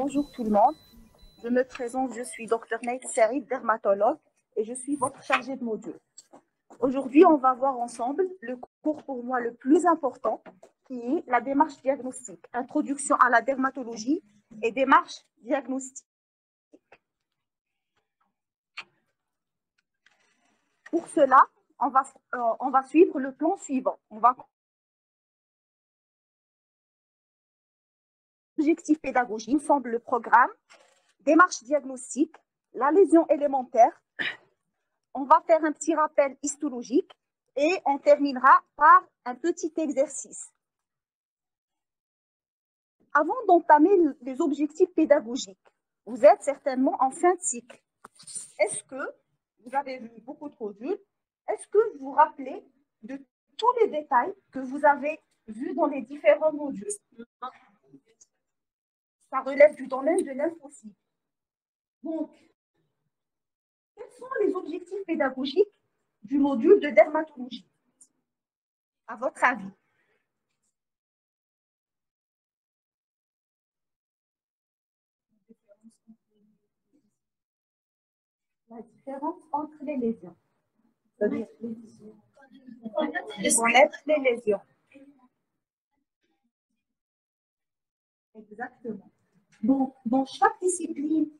Bonjour tout le monde, je me présente, je suis Dr Nate Saïd, dermatologue, et je suis votre chargée de module. Aujourd'hui, on va voir ensemble le cours pour moi le plus important, qui est la démarche diagnostique, introduction à la dermatologie et démarche diagnostique. Pour cela, on va suivre le plan suivant. On va objectif pédagogique, ensemble le programme, démarche diagnostique, la lésion élémentaire. On va faire un petit rappel histologique et on terminera par un petit exercice. Avant d'entamer les objectifs pédagogiques, vous êtes certainement en fin de cycle. Est-ce que vous avez vu beaucoup de modules? Est-ce que vous vous rappelez de tous les détails que vous avez vus dans les différents modules? Ça relève du domaine de l'impossible. Donc, quels sont les objectifs pédagogiques du module de dermatologie, à votre avis? La différence entre les lésions. C'est-à-dire connaître les lésions. Exactement. Donc, dans chaque discipline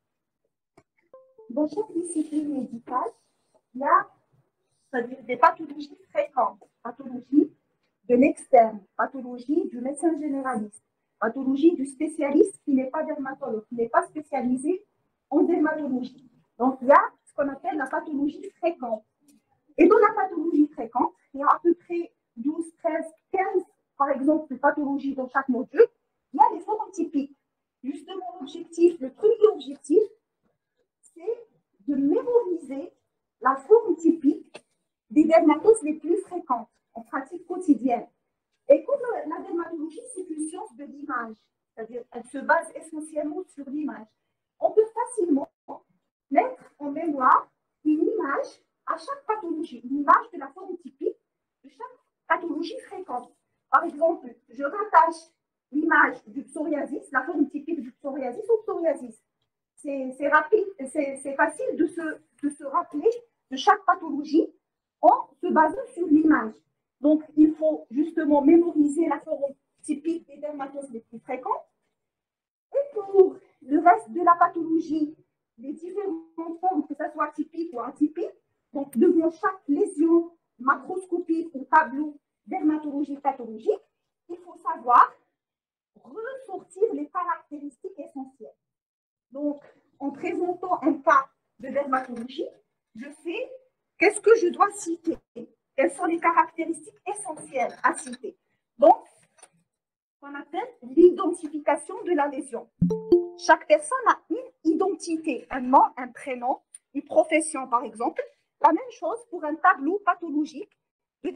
médicale, il y a, c'est-à-dire des pathologies fréquentes, pathologie de l'externe, pathologie du médecin généraliste, pathologie du spécialiste qui n'est pas dermatologue, qui n'est pas spécialisé en dermatologie. Donc, il y a ce qu'on appelle la pathologie fréquente. Et dans la pathologie fréquente, il y a à peu près 12, 13, 15, par exemple, pathologies dans chaque module. Il y a des formes typiques. Justement, l'objectif, le premier objectif, c'est de mémoriser la forme typique des dermatoses les plus fréquentes en pratique quotidienne. Et comme la dermatologie, c'est une science de l'image, c'est-à-dire qu'elle se base essentiellement sur l'image, on peut facilement mettre en mémoire une image à chaque pathologie, une image de la forme typique de chaque pathologie fréquente. Par exemple, je rattache l'image du psoriasis, la forme typique du psoriasis au psoriasis. C'est rapide, c'est facile de se rappeler de chaque pathologie en se basant sur l'image. Donc, il faut justement mémoriser la forme typique des dermatoses les plus fréquentes. Et pour le reste de la pathologie, les différentes formes, que ce soit typique ou atypique, donc devant chaque lésion macroscopique ou tableau dermatologique pathologique, il faut savoir ressortir les caractéristiques essentielles. Donc, en présentant un cas de dermatologie, je sais qu'est-ce que je dois citer, quelles sont les caractéristiques essentielles à citer. Donc, qu'on appelle l'identification de la lésion. Chaque personne a une identité, un nom, un prénom, une profession par exemple. La même chose pour un tableau pathologique de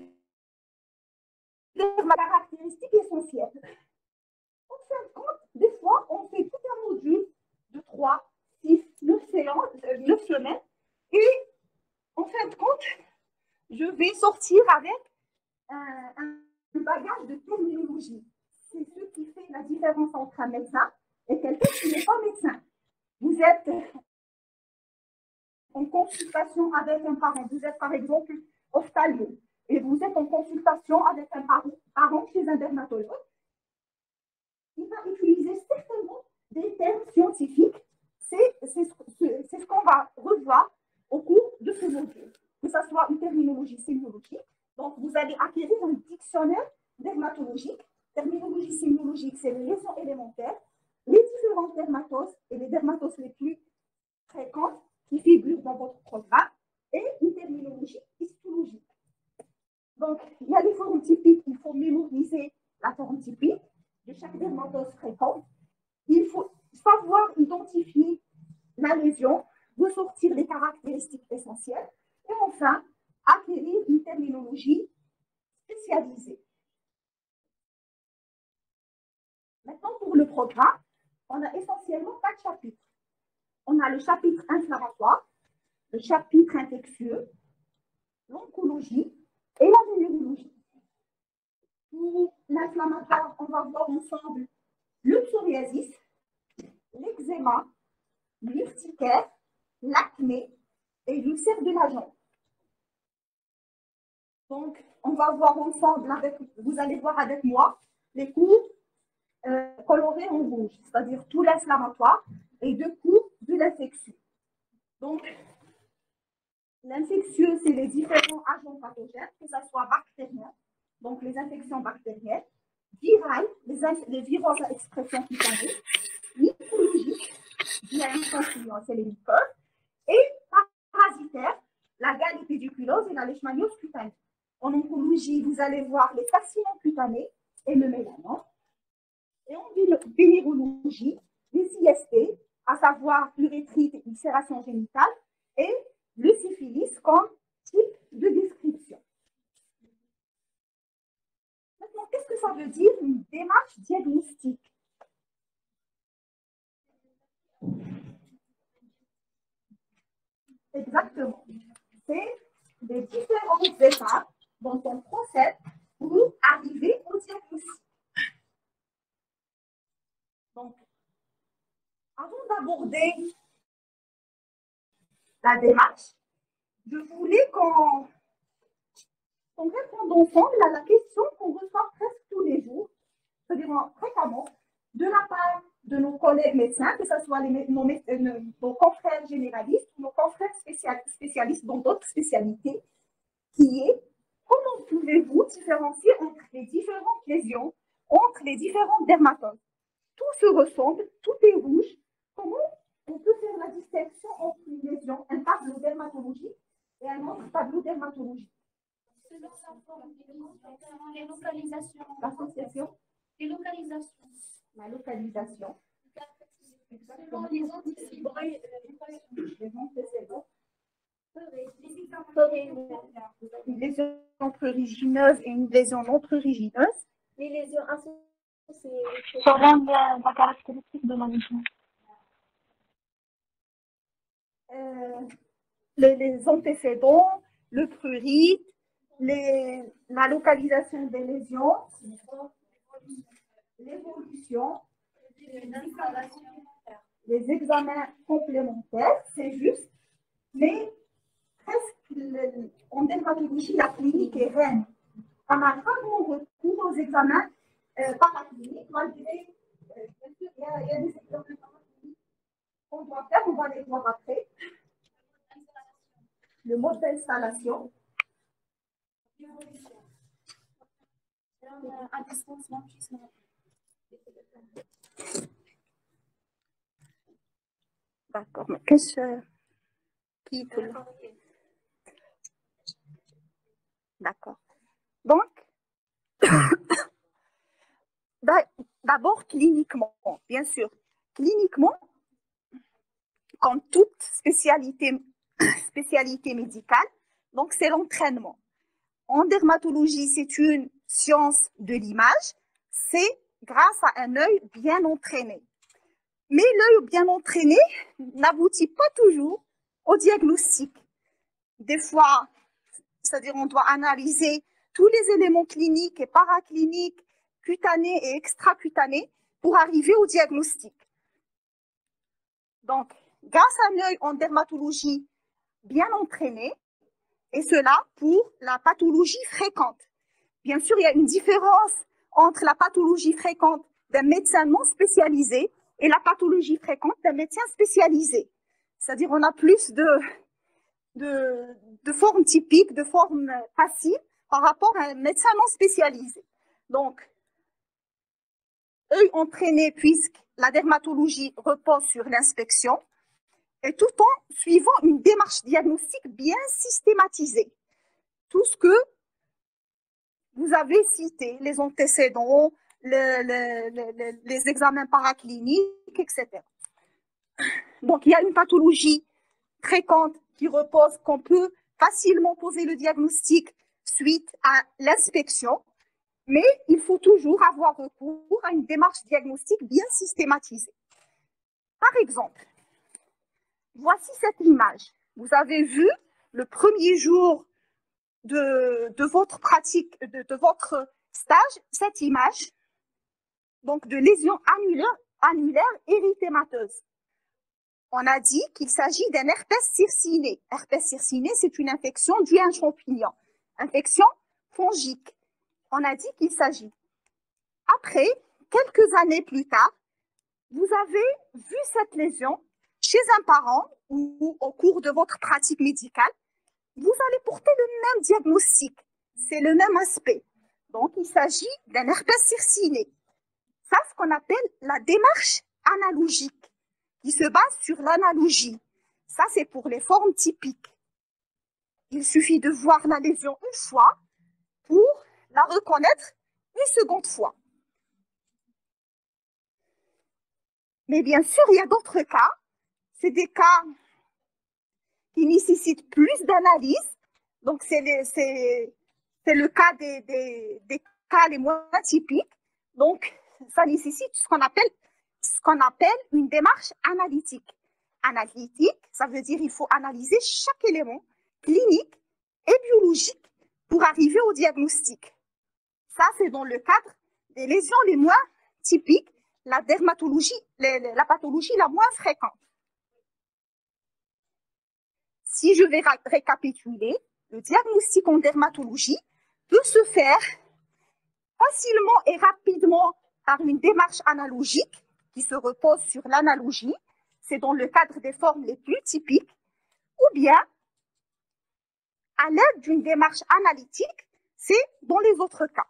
caractéristiques essentielles. En fin de compte, des fois, on fait tout un module de 3, 6, 9 semaines et en fin de compte, je vais sortir avec un bagage de terminologie. C'est ce qui fait la différence entre un médecin et quelqu'un qui n'est pas médecin. Vous êtes en consultation avec un parent, vous êtes par exemple ophtalmo, et vous êtes en consultation avec un parent chez un dermatologue, il va utiliser certainement des termes scientifiques. C'est ce qu'on va revoir au cours de ce module, que ce soit une terminologie sémiologique. Donc, vous allez acquérir un dictionnaire dermatologique. Terminologie sémiologique, c'est les lésions élémentaires, les différentes dermatoses et les dermatoses les plus fréquentes qui figurent dans votre programme, et une terminologie histologique. Donc, il y a les formes typiques, il faut mémoriser la forme typique de chaque dermatose fréquente. Il faut savoir identifier la lésion, ressortir les caractéristiques essentielles et enfin, acquérir une terminologie spécialisée. Maintenant, pour le programme, on a essentiellement 4 chapitres. On a le chapitre inflammatoire, le chapitre infectieux, l'oncologie et la vénérologie. Pour l'inflammatoire, on va voir ensemble le psoriasis, l'eczéma, l'urticaire, l'acné et l'ulcère de la jambe. Donc, on va voir ensemble, vous allez voir avec moi, les cours colorés en rouge, c'est-à-dire tout l'inflammatoire et 2 cours de l'infectieux. Donc, l'infectieux, c'est les différents agents pathogènes, que ce soit bactériens, donc les infections bactériennes, virales, les virus à expression cutanée, mycologiques, via c'est les mycoses, et parasitaires, la gale pédiculose et la leishmaniose cutanée. En oncologie, vous allez voir les carcinomes cutanés et le mélanome. Et en vénérologie, les IST, à savoir l'urétrite et l'ulcération génitale, et le syphilis comme type de description. Maintenant, qu'est-ce que ça veut dire une démarche diagnostique? Exactement. C'est les différentes étapes dont on procède pour arriver au diagnostic. Donc, avant d'aborder la démarche, je voulais qu'on réponde ensemble à la question qu'on reçoit presque tous les jours, c'est-à-dire fréquemment, de la part de nos collègues médecins, que ce soit nos confrères généralistes ou nos confrères spécialistes dans d'autres spécialités, qui est comment pouvez-vous différencier entre les différentes lésions, entre les différentes dermatoses? Tout se ressemble, tout est rouge. Comment on peut faire la distinction entre une lésion, un tableau dermatologique et un autre tableau dermatologique? Selon la forme des lésions, les localisations. L'association? Les localisations. La localisation. Selon les antécédents. Les antécédents. Une lésion prurigineuse et une lésion non prurigineuse. Les lésions associées. Selon la caractéristique de la lésion. Les antécédents, le prurite, la localisation des lésions, l'évolution, les examens complémentaires, c'est juste, mais presque en dermatologie, la clinique est reine. On a rarement recours aux examens paracliniques, malgré, bien sûr, il y a des examens paracliniques qu'on doit faire, on va les voir après. Le mode d'installation. Un distancement qui D'accord, mais qu'est-ce qui te D'accord. Donc, d'abord cliniquement, bien sûr. Cliniquement, comme toute spécialité médicale, donc c'est l'entraînement. En dermatologie, c'est une science de l'image, c'est grâce à un œil bien entraîné. Mais l'œil bien entraîné n'aboutit pas toujours au diagnostic. Des fois, c'est-à-dire on doit analyser tous les éléments cliniques et paracliniques, cutanés et extracutanés pour arriver au diagnostic. Donc, grâce à un œil en dermatologie bien entraîné, et cela pour la pathologie fréquente. Bien sûr, il y a une différence entre la pathologie fréquente d'un médecin non spécialisé et la pathologie fréquente d'un médecin spécialisé. C'est-à-dire on a plus de formes typiques, de formes passives par rapport à un médecin non spécialisé. Donc, œil entraîné puisque la dermatologie repose sur l'inspection et tout en suivant une démarche diagnostique bien systématisée. Tout ce que vous avez cité, les antécédents, les examens paracliniques, etc. Donc, il y a une pathologie fréquente qui repose, qu'on peut facilement poser le diagnostic suite à l'inspection, mais il faut toujours avoir recours à une démarche diagnostique bien systématisée. Par exemple, voici cette image. Vous avez vu le premier jour de votre pratique, de votre stage, cette image donc de lésion annulaire érythémateuse. On a dit qu'il s'agit d'un herpès circiné. Herpès circiné, c'est une infection due à un champignon. Infection fongique. On a dit qu'il s'agit. Après, quelques années plus tard, vous avez vu cette lésion chez un parent ou au cours de votre pratique médicale, vous allez porter le même diagnostic. C'est le même aspect. Donc, il s'agit d'un herpès circiné. Ça, ce qu'on appelle la démarche analogique, qui se base sur l'analogie. Ça, c'est pour les formes typiques. Il suffit de voir la lésion une fois pour la reconnaître une seconde fois. Mais bien sûr, il y a d'autres cas. C'est des cas qui nécessitent plus d'analyse. Donc, c'est le cas des cas les moins typiques. Donc, ça nécessite ce qu'on appelle une démarche analytique. Analytique, ça veut dire qu'il faut analyser chaque élément clinique et biologique pour arriver au diagnostic. Ça, c'est dans le cadre des lésions les moins typiques, la dermatologie, la pathologie la moins fréquente. Si je vais récapituler, le diagnostic en dermatologie peut se faire facilement et rapidement par une démarche analogique qui se repose sur l'analogie, c'est dans le cadre des formes les plus typiques, ou bien à l'aide d'une démarche analytique, c'est dans les autres cas.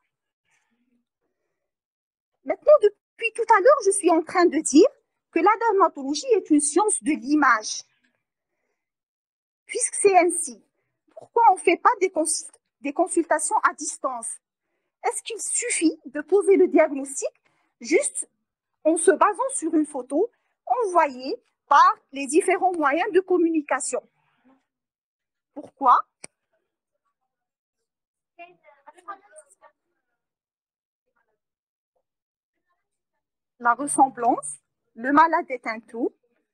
Maintenant, depuis tout à l'heure, je suis en train de dire que la dermatologie est une science de l'image. Puisque c'est ainsi, pourquoi on ne fait pas des consultations à distance? Est-ce qu'il suffit de poser le diagnostic juste en se basant sur une photo envoyée par les différents moyens de communication? Pourquoi? La ressemblance, le malade est un tout.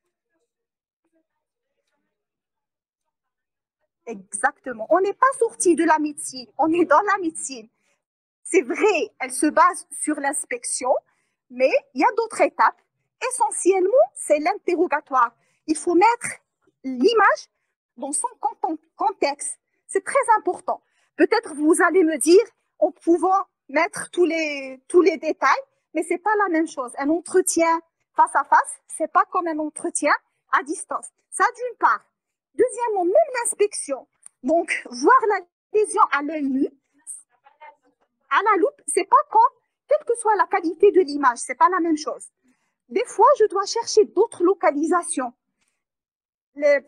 Exactement. On n'est pas sorti de la médecine, on est dans la médecine. C'est vrai, elle se base sur l'inspection, mais il y a d'autres étapes. Essentiellement, c'est l'interrogatoire. Il faut mettre l'image dans son contexte. C'est très important. Peut-être vous allez me dire, en pouvant mettre tous les détails, mais ce n'est pas la même chose. Un entretien face à face, ce n'est pas comme un entretien à distance. Ça, d'une part. Deuxièmement, même l'inspection. Donc, voir la lésion à l'œil nu, à la loupe, c'est pas comme, quelle que soit la qualité de l'image, c'est pas la même chose. Des fois, je dois chercher d'autres localisations. Il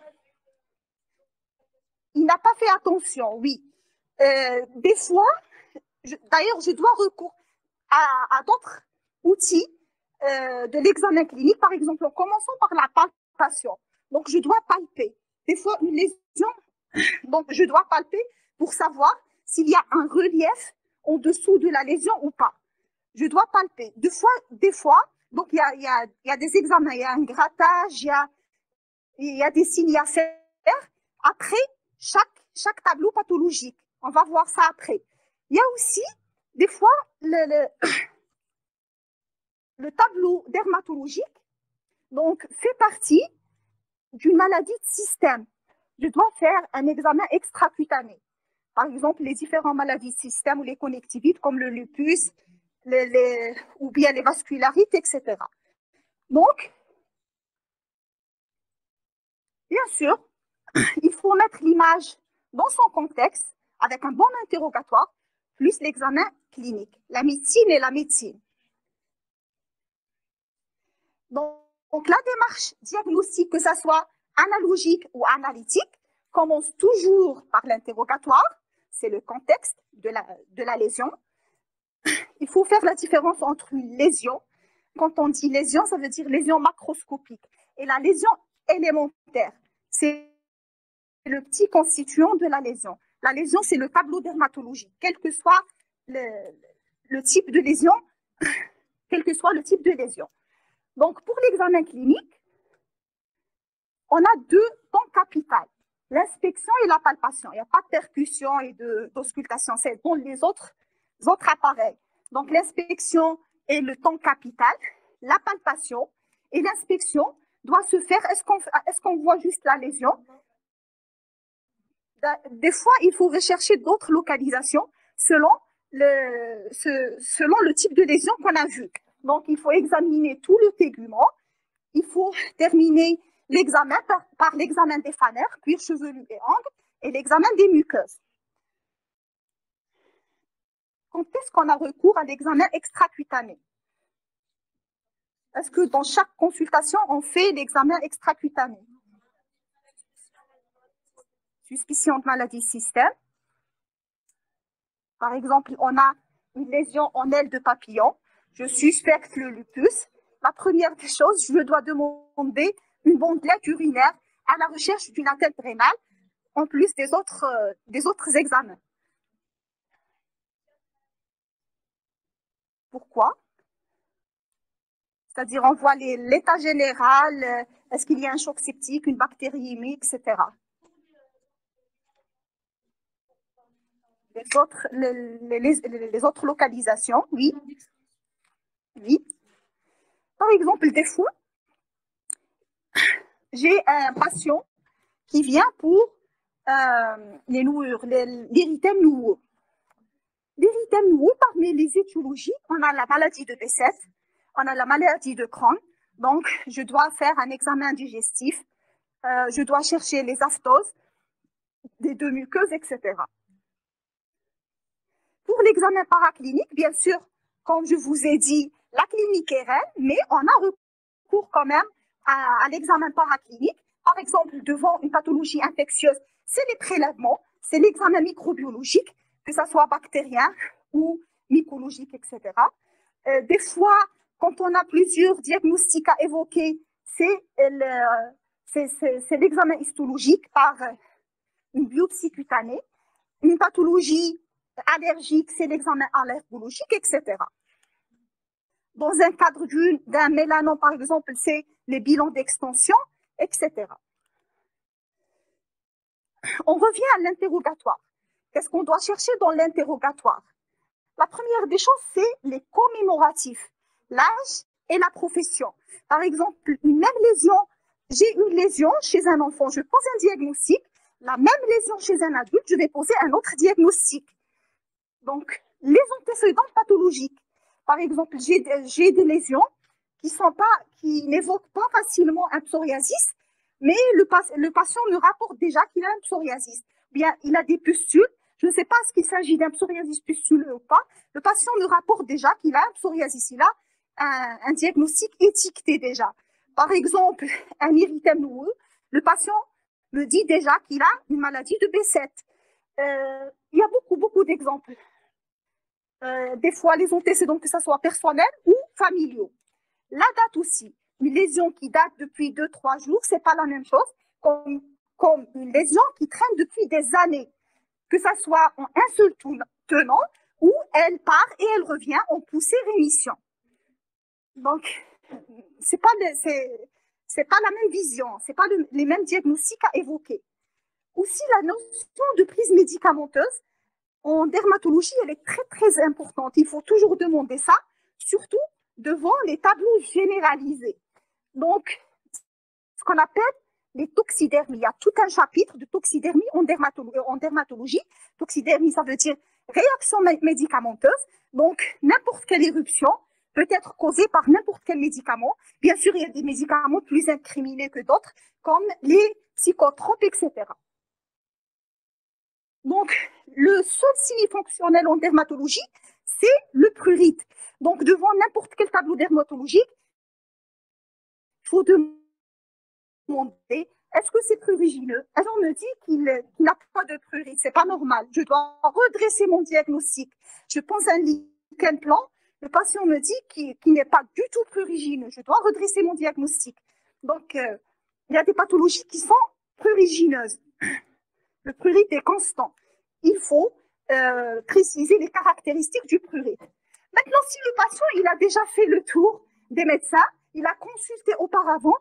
n'a pas fait attention, oui. Des fois, d'ailleurs, je dois recourir à d'autres outils de l'examen clinique, par exemple, en commençant par la palpation. Donc, je dois palper. Des fois, une lésion, donc je dois palper pour savoir s'il y a un relief en dessous de la lésion ou pas. Je dois palper. Des fois, donc il y a des examens, il y a un grattage, il y a des signes à faire après chaque tableau pathologique. On va voir ça après. Il y a aussi, des fois, le tableau dermatologique donc, fait partie d'une maladie de système. Je dois faire un examen extracutané. Par exemple, les différentes maladies de système ou les connectivites comme le lupus, ou bien les vascularites, etc. Donc, bien sûr, il faut mettre l'image dans son contexte avec un bon interrogatoire, plus l'examen clinique. La médecine est la médecine. Donc, la démarche diagnostique, que ce soit analogique ou analytique, commence toujours par l'interrogatoire, c'est le contexte de la lésion. Il faut faire la différence entre une lésion. Quand on dit lésion, ça veut dire lésion macroscopique. Et la lésion élémentaire, c'est le petit constituant de la lésion. La lésion, c'est le tableau dermatologique. Quel que soit le type de lésion, quel que soit le type de lésion. Donc, pour l'examen clinique, on a deux temps capitales, l'inspection et la palpation. Il n'y a pas de percussion et d'auscultation, c'est dans les autres appareils. Donc, l'inspection est le temps capital, la palpation et l'inspection doit se faire. Est-ce qu'on voit juste la lésion? Des fois, il faut rechercher d'autres localisations selon selon le type de lésion qu'on a vu. Donc, il faut examiner tout le tégument. Il faut terminer l'examen par l'examen des fanères, cuir chevelu et ongles, et l'examen des muqueuses. Quand est-ce qu'on a recours à l'examen extracutané? Est-ce que dans chaque consultation, on fait l'examen extracutané? Suspicion de maladie système. Par exemple, on a une lésion en aile de papillon. Je suspecte le lupus. La première des choses, je dois demander une bandelette urinaire à la recherche d'une atteinte rénale, en plus des autres examens. Pourquoi? C'est-à-dire, on voit l'état général, est-ce qu'il y a un choc septique, une bactériémie, etc. Les autres localisations, oui. Oui. Par exemple, des fois, j'ai un patient qui vient pour les nouures, l'érythème noueux. L'érythème noueux, parmi les étiologies, on a la maladie de Behçet, on a la maladie de Crohn. Donc, je dois faire un examen digestif, je dois chercher les aphthoses des deux muqueuses, etc. Pour l'examen paraclinique, bien sûr, comme je vous ai dit, la clinique est reine, mais on a recours quand même à l'examen paraclinique. Par exemple, devant une pathologie infectieuse, c'est les prélèvements, c'est l'examen microbiologique, que ce soit bactérien ou mycologique, etc. Des fois, quand on a plusieurs diagnostics à évoquer, c'est l'examen histologique par une biopsie cutanée. Une pathologie allergique, c'est l'examen allergologique, etc. Dans un cadre d'un mélanome, par exemple, c'est les bilans d'extension, etc. On revient à l'interrogatoire. Qu'est-ce qu'on doit chercher dans l'interrogatoire? La première des choses, c'est les commémoratifs, l'âge et la profession. Par exemple, une même lésion, j'ai une lésion chez un enfant, je pose un diagnostic, la même lésion chez un adulte, je vais poser un autre diagnostic. Donc, les antécédents pathologiques. Par exemple, j'ai des lésions qui n'évoquent pas facilement un psoriasis, mais le patient me rapporte déjà qu'il a un psoriasis. Bien, il a des pustules. Je ne sais pas s'il s'agit d'un psoriasis pustuleux ou pas. Le patient me rapporte déjà qu'il a un psoriasis. Il a un diagnostic étiqueté déjà. Par exemple, un érythème noueux. Le patient me dit déjà qu'il a une maladie de Behçet. Il y a beaucoup d'exemples. Des fois, les antécédents, que ce soit personnels ou familiaux. La date aussi. Une lésion qui date depuis 2-3 jours, ce n'est pas la même chose comme une lésion qui traîne depuis des années. Que ce soit en un seul tenant ou elle part et elle revient en poussée-rémission. Donc, ce n'est pas la même vision, ce n'est pas les mêmes diagnostics à évoquer. Aussi, la notion de prise médicamenteuse, en dermatologie, elle est très importante. Il faut toujours demander ça, surtout devant les tableaux généralisés. Donc, ce qu'on appelle les toxidermies. Il y a tout un chapitre de toxidermie en dermatologie. Toxidermie, ça veut dire réaction médicamenteuse. Donc, n'importe quelle éruption peut être causée par n'importe quel médicament. Bien sûr, il y a des médicaments plus incriminés que d'autres, comme les psychotropes, etc. Donc, le seul signe fonctionnel en dermatologie, c'est le prurite. Donc, devant n'importe quel tableau dermatologique, il faut demander, est-ce que c'est prurigineux? On me dit qu'il n'a pas de prurite, c'est pas normal. Je dois redresser mon diagnostic. Je pense à un lichen plan, le patient me dit qu'il n'est pas du tout prurigineux. Je dois redresser mon diagnostic. Donc, il y a des pathologies qui sont prurigineuses. Le prurite est constant. Il faut préciser les caractéristiques du prurite. Maintenant, si le patient il a déjà fait le tour des médecins, il a consulté auparavant,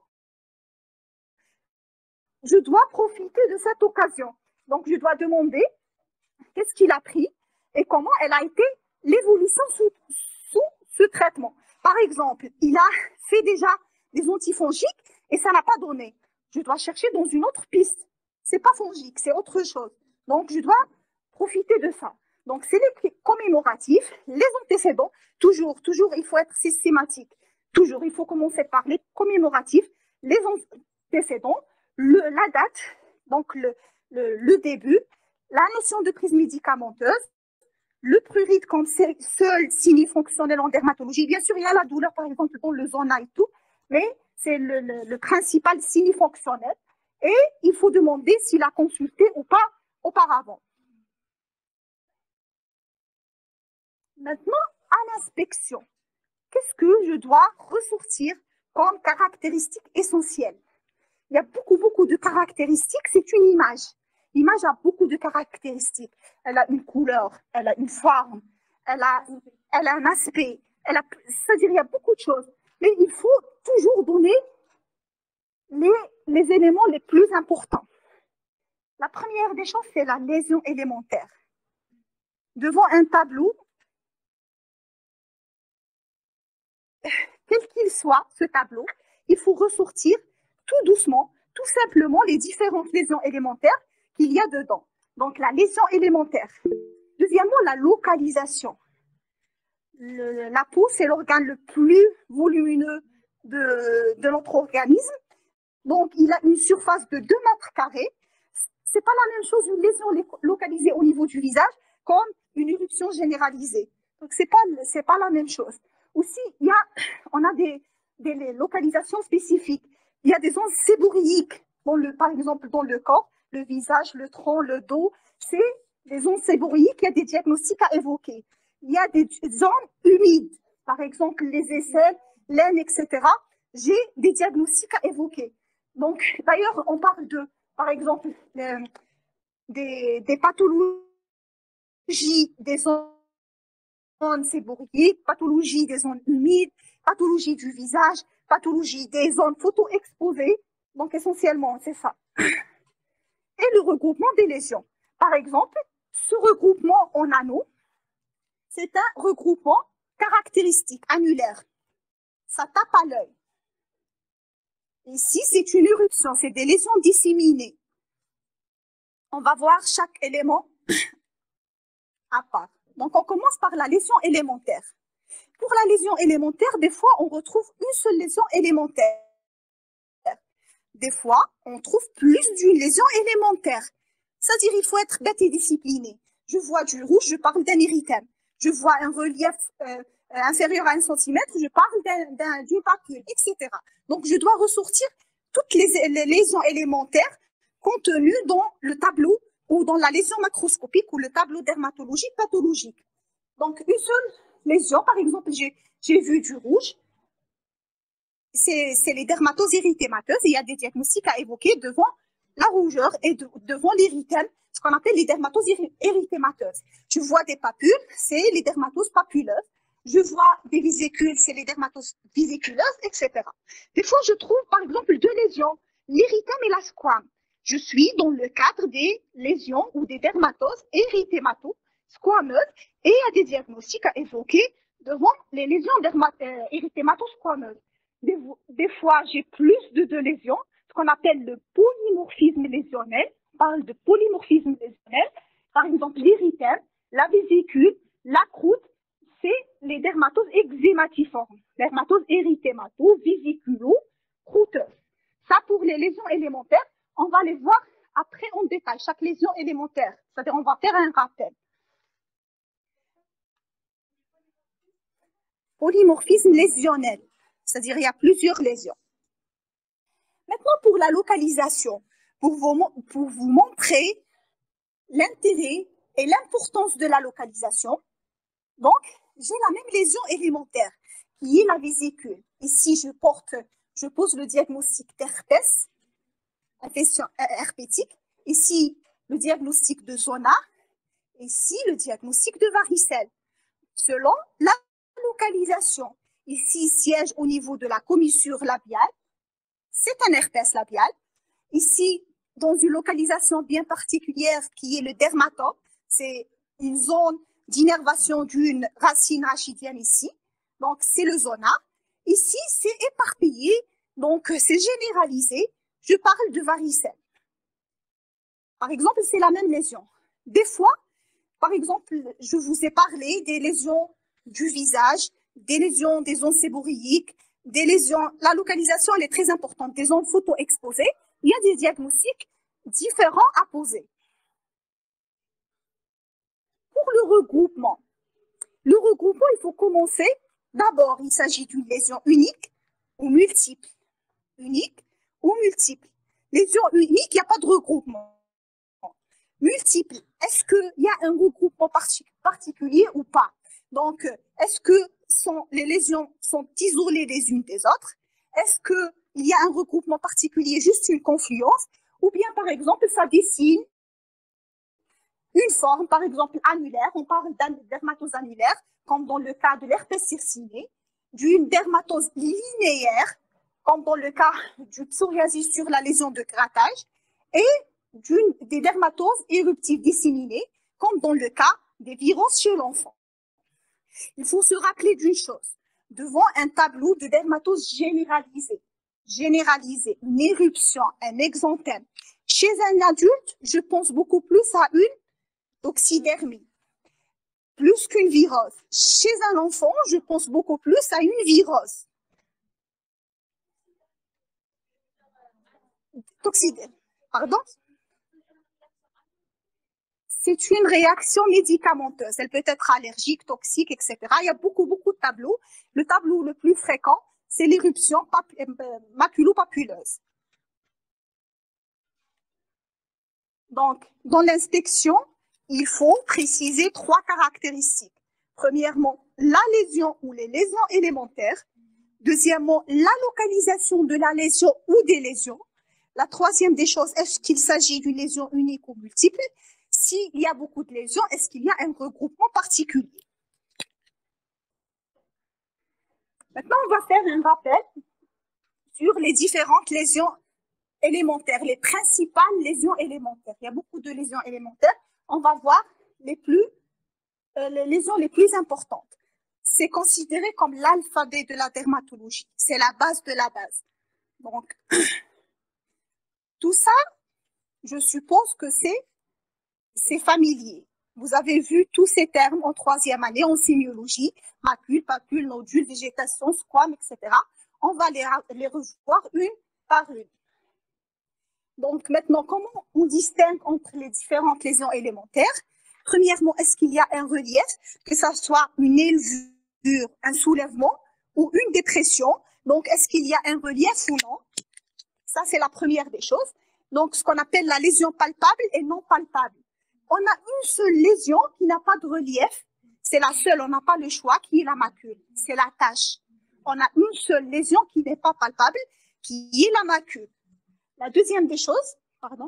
je dois profiter de cette occasion. Donc, je dois demander qu'est-ce qu'il a pris et comment elle a été l'évolution sous ce traitement. Par exemple, il a fait déjà des antifongiques et ça n'a pas donné. Je dois chercher dans une autre piste. C'est pas fongique, c'est autre chose. Donc, je dois profiter de ça. Donc, c'est les commémoratifs, les antécédents. Toujours, il faut être systématique. Toujours, il faut commencer par les commémoratifs, les antécédents, la date, donc le début, la notion de prise médicamenteuse, le prurite comme seul signe fonctionnel en dermatologie. Bien sûr, il y a la douleur, par exemple, dans le zona et tout, mais c'est le principal signe fonctionnel. Et il faut demander s'il a consulté ou pas auparavant. Maintenant, à l'inspection, qu'est-ce que je dois ressortir comme caractéristiques essentielles? Il y a beaucoup de caractéristiques. C'est une image. L'image a beaucoup de caractéristiques. Elle a une couleur, elle a une forme, elle a un aspect. C'est-à-dire, il y a beaucoup de choses. Mais il faut toujours donner les éléments les plus importants. La première des choses, c'est la lésion élémentaire. Devant un tableau, quel qu'il soit, ce tableau, il faut ressortir tout doucement, tout simplement, les différentes lésions élémentaires qu'il y a dedans. Donc, la lésion élémentaire. Deuxièmement, la localisation. La peau, c'est l'organe le plus volumineux de notre organisme. Donc, il a une surface de 2 mètres carrés. Ce n'est pas la même chose une lésion localisée au niveau du visage comme une éruption généralisée. Donc, ce n'est pas la même chose. Aussi, on a des localisations spécifiques. Il y a des zones séborrhéiques, par exemple dans le corps, le visage, le tronc, le dos. C'est des zones séborrhéiques, il y a des diagnostics à évoquer. Il y a des zones humides, par exemple les aisselles, l'aine, etc. J'ai des diagnostics à évoquer. Donc, d'ailleurs, on parle par exemple, des pathologies des zones séborrhéiques, pathologie des zones humides, pathologie du visage, pathologie des zones photo-exposées. Donc, essentiellement, c'est ça. Et le regroupement des lésions. Par exemple, ce regroupement en anneaux, c'est un regroupement caractéristique, annulaire. Ça tape à l'œil. Ici, c'est une éruption, c'est des lésions disséminées. On va voir chaque élément à part. Donc, on commence par la lésion élémentaire. Pour la lésion élémentaire, des fois, on retrouve une seule lésion élémentaire. Des fois, on trouve plus d'une lésion élémentaire. C'est-à-dire, il faut être bête et discipliné. Je vois du rouge, je parle d'un érythème. Je vois un relief inférieur à 1 centimètre, je parle d'une papule, etc. Donc, je dois ressortir toutes les lésions élémentaires contenues dans le tableau ou dans la lésion macroscopique ou le tableau dermatologique pathologique. Donc, une seule lésion, par exemple, j'ai vu du rouge, c'est les dermatoses érythémateuses. Il y a des diagnostics à évoquer devant la rougeur et devant l'érythème, ce qu'on appelle les dermatoses érythémateuses. Je vois des papules, c'est les dermatoses papuleuses. Je vois des vésicules, c'est les dermatoses vésiculeuses, etc. Des fois, je trouve, par exemple, 2 lésions, l'érythème et la squame. Je suis dans le cadre des lésions ou des dermatoses érythémato-squameuses et il y a des diagnostics à évoquer devant les lésions érythémato-squameuses. Des fois, j'ai plus de 2 lésions, ce qu'on appelle le polymorphisme lésionnel. On parle de polymorphisme lésionnel. Par exemple, l'érythème, la vésicule, la croûte, c'est les dermatoses eczématiformes. Dermatoses érythémato, vésiculo, croûteuses. Ça, pour les lésions élémentaires, on va les voir après en détail, chaque lésion élémentaire. C'est-à-dire, on va faire un rappel. Polymorphisme lésionnel. C'est-à-dire, il y a plusieurs lésions. Maintenant, pour la localisation, pour vous montrer l'intérêt et l'importance de la localisation, donc, j'ai la même lésion élémentaire, qui est la vésicule. Ici, je pose le diagnostic d'herpès, infection herpétique. Ici, le diagnostic de zona. Ici, le diagnostic de varicelle. Selon la localisation, ici, siège au niveau de la commissure labiale. C'est un herpès labial. Ici, dans une localisation bien particulière qui est le dermatome, c'est une zone d'innervation d'une racine rachidienne ici. Donc, c'est le zona. Ici, c'est éparpillé Donc, c'est généralisé. Je parle de varicelle. Par exemple, c'est la même lésion. Des fois, par exemple, je vous ai parlé des lésions du visage, des lésions des ondes séborrhéiques, des lésions, la localisation elle est très importante, des ondes photo-exposées. Il y a des diagnostics différents à poser. Pour le regroupement, il faut commencer. D'abord, il s'agit d'une lésion unique ou multiple. Unique ou multiple. Lésion unique, il n'y a pas de regroupement. Multiple, est-ce qu'il y a un regroupement particulier ou pas? Donc, est-ce que les lésions sont isolées les unes des autres? Est-ce qu'il y a un regroupement particulier, juste une confluence? Ou bien, par exemple, ça dessine une forme, par exemple, annulaire. On parle d'un dermatose annulaire, comme dans le cas de l'herpès circiné, d'une dermatose linéaire, comme dans le cas du psoriasis sur la lésion de grattage, et des dermatoses éruptives disséminées, comme dans le cas des virus chez l'enfant. Il faut se rappeler d'une chose. Devant un tableau de dermatose généralisée, une éruption, un exanthème, chez un adulte, je pense beaucoup plus à une toxidermie, plus qu'une virose. Chez un enfant, je pense beaucoup plus à une virose. Toxidermie, pardon? C'est une réaction médicamenteuse. Elle peut être allergique, toxique, etc. Il y a beaucoup de tableaux. Le tableau le plus fréquent, c'est l'éruption maculo-papuleuse. Donc, dans l'inspection, il faut préciser 3 caractéristiques. Premièrement, la lésion ou les lésions élémentaires. Deuxièmement, la localisation de la lésion ou des lésions. La troisième des choses, est-ce qu'il s'agit d'une lésion unique ou multiple? S'il y a beaucoup de lésions, est-ce qu'il y a un regroupement particulier? Maintenant, on va faire un rappel sur les différentes lésions élémentaires, les principales lésions élémentaires. Il y a beaucoup de lésions élémentaires. On va voir les lésions les plus importantes. C'est considéré comme l'alphabet de la dermatologie. C'est la base de la base. Donc, tout ça, je suppose que c'est familier. Vous avez vu tous ces termes en 3e année en sémiologie, macule, papule, nodule, végétation, squame, etc. On va les revoir une par une. Donc maintenant, comment on distingue entre les différentes lésions élémentaires? Premièrement, est-ce qu'il y a un relief, que ce soit une élevure, un soulèvement ou une dépression? Donc, est-ce qu'il y a un relief ou non? Ça, c'est la première des choses. Donc, ce qu'on appelle la lésion palpable et non palpable. On a une seule lésion qui n'a pas de relief. C'est la seule, on n'a pas le choix, qui est la macule. C'est la tache. On a une seule lésion qui n'est pas palpable, qui est la macule. La deuxième des choses, pardon.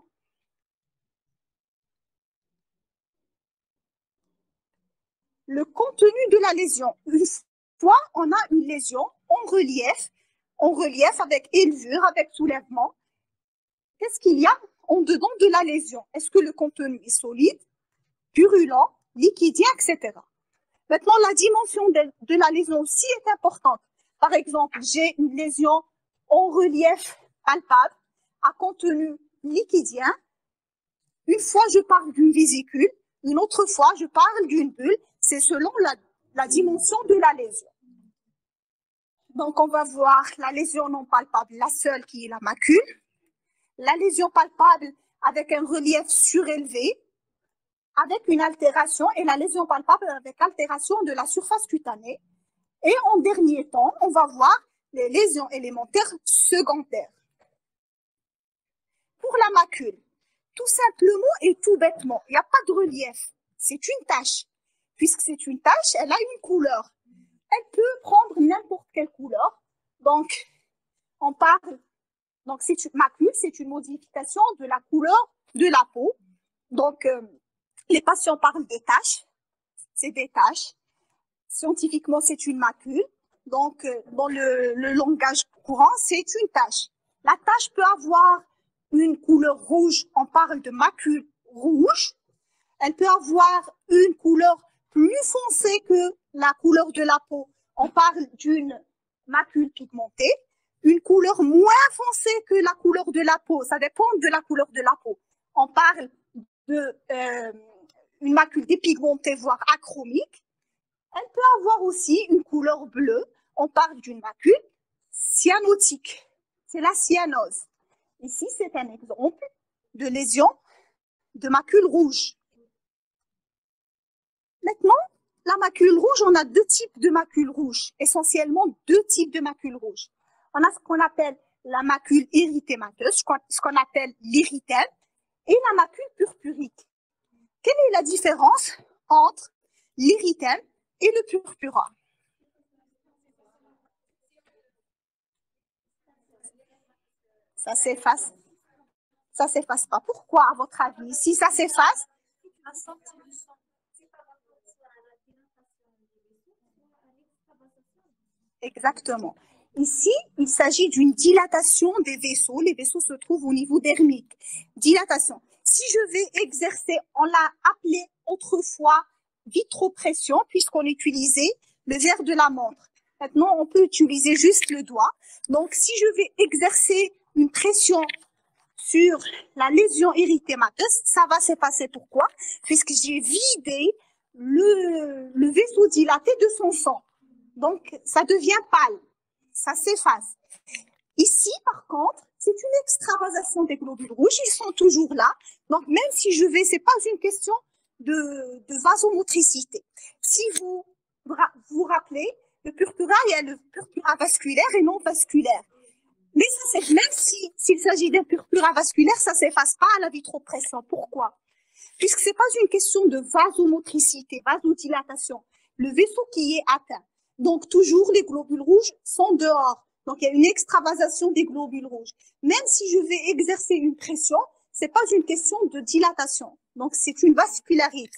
Le contenu de la lésion. Une fois, on a une lésion en relief avec élevure, avec soulèvement. Qu'est-ce qu'il y a en dedans de la lésion? Est-ce que le contenu est solide, purulent, liquidien, etc. Maintenant, la dimension de la lésion aussi est importante. Par exemple, j'ai une lésion en relief palpable à contenu liquidien. Une fois, je parle d'une vésicule. Une autre fois, je parle d'une bulle. C'est selon la dimension de la lésion. Donc, on va voir la lésion non palpable, la seule qui est la macule. La lésion palpable avec un relief surélevé, avec une altération, et la lésion palpable avec altération de la surface cutanée. Et en dernier temps, on va voir les lésions élémentaires secondaires. Pour la macule, tout simplement et tout bêtement, il n'y a pas de relief. C'est une tache. Puisque c'est une tache, elle a une couleur. Elle peut prendre n'importe quelle couleur. Donc, on parle. Donc, c'est une macule, c'est une modification de la couleur de la peau. Donc, les patients parlent de taches. C'est des taches. Scientifiquement, c'est une macule. Donc, dans le langage courant, c'est une tache. La tache peut avoir une couleur rouge. On parle de macule rouge. Elle peut avoir une couleur plus foncée que la couleur de la peau. On parle d'une macule pigmentée. une couleur moins foncée que la couleur de la peau. Ça dépend de la couleur de la peau. On parle de une macule dépigmentée, voire achromique. Elle peut avoir aussi une couleur bleue. On parle d'une macule cyanotique. C'est la cyanose. Ici, c'est un exemple de lésion de macule rouge. Maintenant, la macule rouge, on a deux types de macules rouges, essentiellement deux types de macules rouges. On a ce qu'on appelle la macule érythémateuse, ce qu'on appelle l'érythème, et la macule purpurique. Quelle est la différence entre l'érythème et le purpura? Ça s'efface. Ça s'efface pas. Pourquoi, à votre avis? Si ça s'efface, exactement. Ici, il s'agit d'une dilatation des vaisseaux. Les vaisseaux se trouvent au niveau dermique. Dilatation. Si je vais exercer, on l'a appelé autrefois vitropression, puisqu'on utilisait le verre de la montre. Maintenant, on peut utiliser juste le doigt. Donc, si je vais exercer une pression sur la lésion érythémateuse, ça va s'effacer. Pourquoi? Puisque j'ai vidé le vaisseau dilaté de son sang. Donc, ça devient pâle. Ça s'efface. Ici, par contre, c'est une extravasation des globules rouges. Ils sont toujours là. Donc, même si je vais, c'est pas une question de vasomotricité. Si vous vous rappelez, le purpura, il y a le purpura vasculaire et non vasculaire. Mais ça, même s'il s'agit d'un purpura vasculaire, ça s'efface pas à la vitropression. Pourquoi? Puisque c'est pas une question de vasomotricité, vasodilatation. Le vaisseau qui est atteint. Donc, toujours, les globules rouges sont dehors. Donc, il y a une extravasation des globules rouges. Même si je vais exercer une pression, c'est pas une question de dilatation. Donc, c'est une vascularité.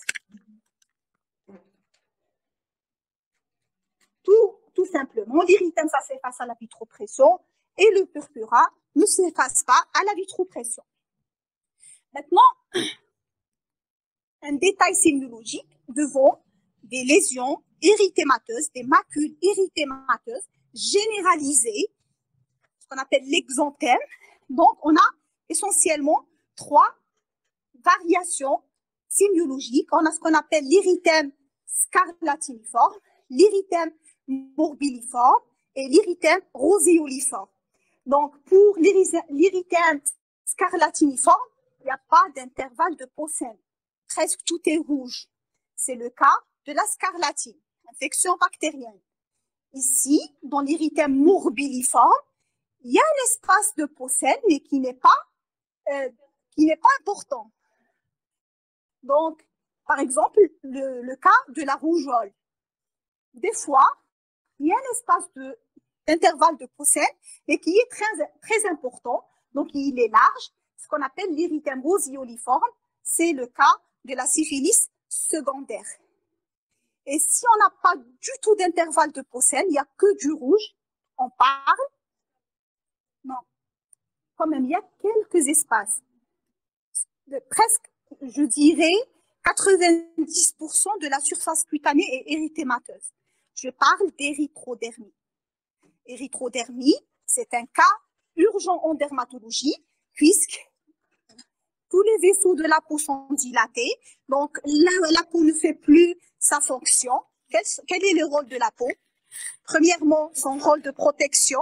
Tout simplement. L'érythème, ça s'efface à la vitropression et le purpura ne s'efface pas à la vitropression. Maintenant, un détail sémiologique devant des lésions érythémateuses, des macules érythémateuses généralisées, ce qu'on appelle l'exanthème. Donc, on a essentiellement trois variations sémiologiques. On a ce qu'on appelle l'érythème scarlatiniforme, l'érythème morbilliforme et l'érythème roséoliforme. Donc, pour l'érythème scarlatiniforme, il n'y a pas d'intervalle de Posen. Presque tout est rouge. C'est le cas de la scarlatine, infection bactérienne. Ici, dans l'érythème morbilliforme, il y a un espace de Posen, mais qui n'est pas important. Donc, par exemple, le cas de la rougeole. Des fois, il y a un espace d'intervalle de Posen, mais qui est très important. Donc, il est large, ce qu'on appelle l'érythème roséoliforme. C'est le cas de la syphilis secondaire. Et si on n'a pas du tout d'intervalle de Posen, il n'y a que du rouge, on parle. Non, quand même, il y a quelques espaces. Presque, je dirais, 90% de la surface cutanée est érythémateuse. Je parle d'érythrodermie. Érythrodermie, c'est un cas urgent en dermatologie, puisque tous les vaisseaux de la peau sont dilatés, donc la peau ne fait plus sa fonction. Quel est le rôle de la peau? Premièrement, son rôle de protection,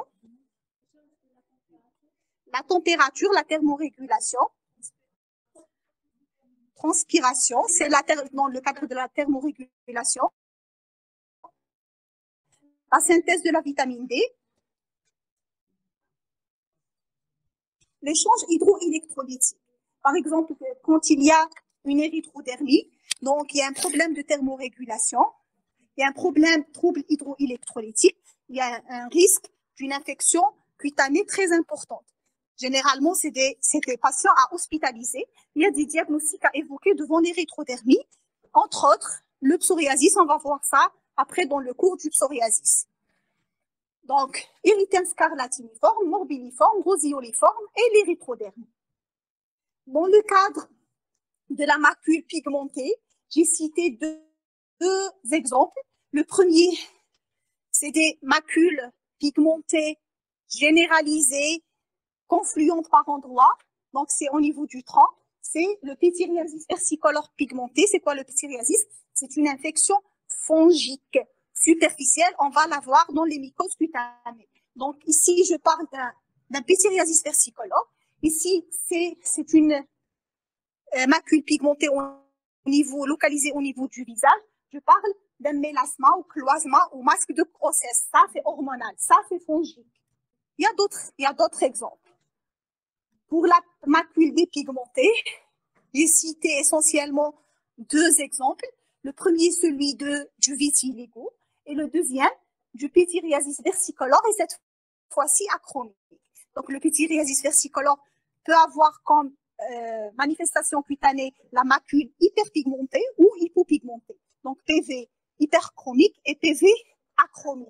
la température, la thermorégulation, transpiration, c'est dans le cadre de la thermorégulation, la synthèse de la vitamine D, l'échange hydroélectrolytique. Par exemple, quand il y a une érythrodermie, donc il y a un problème de thermorégulation, il y a un problème de trouble hydroélectrolytique, il y a un risque d'une infection cutanée très importante. Généralement, c'est des patients à hospitaliser. Il y a des diagnostics à évoquer devant l'érythrodermie, entre autres le psoriasis. On va voir ça après dans le cours du psoriasis. Donc, érythème scarlatiniforme, morbilliforme, roséoliforme et l'érythrodermie. Dans le cadre de la macule pigmentée, j'ai cité deux exemples. Le premier, c'est des macules pigmentées généralisée, confluente par endroits. Donc, c'est au niveau du tronc. C'est le pityriasis versicolore pigmenté. C'est quoi le pityriasis? C'est une infection fongique superficielle. On va la voir dans les mycoses cutanées. Donc, ici, je parle d'un pityriasis versicolore. Ici, c'est une macule pigmentée localisée au niveau du visage. Je parle d'un mélasma ou cloisma ou masque de grossesse. Ça, c'est hormonal. Ça, c'est fongique. Il y a d'autres exemples. Pour la macule dépigmentée, j'ai cité essentiellement deux exemples. Le premier, celui du vitiligo, et le deuxième, du pityriasis versicolore, et cette fois-ci achromique. Donc, le pityriasis versicolore peut avoir comme manifestation cutanée la macule hyperpigmentée ou hypopigmentée. Donc, PV hyperchromique et PV achromique.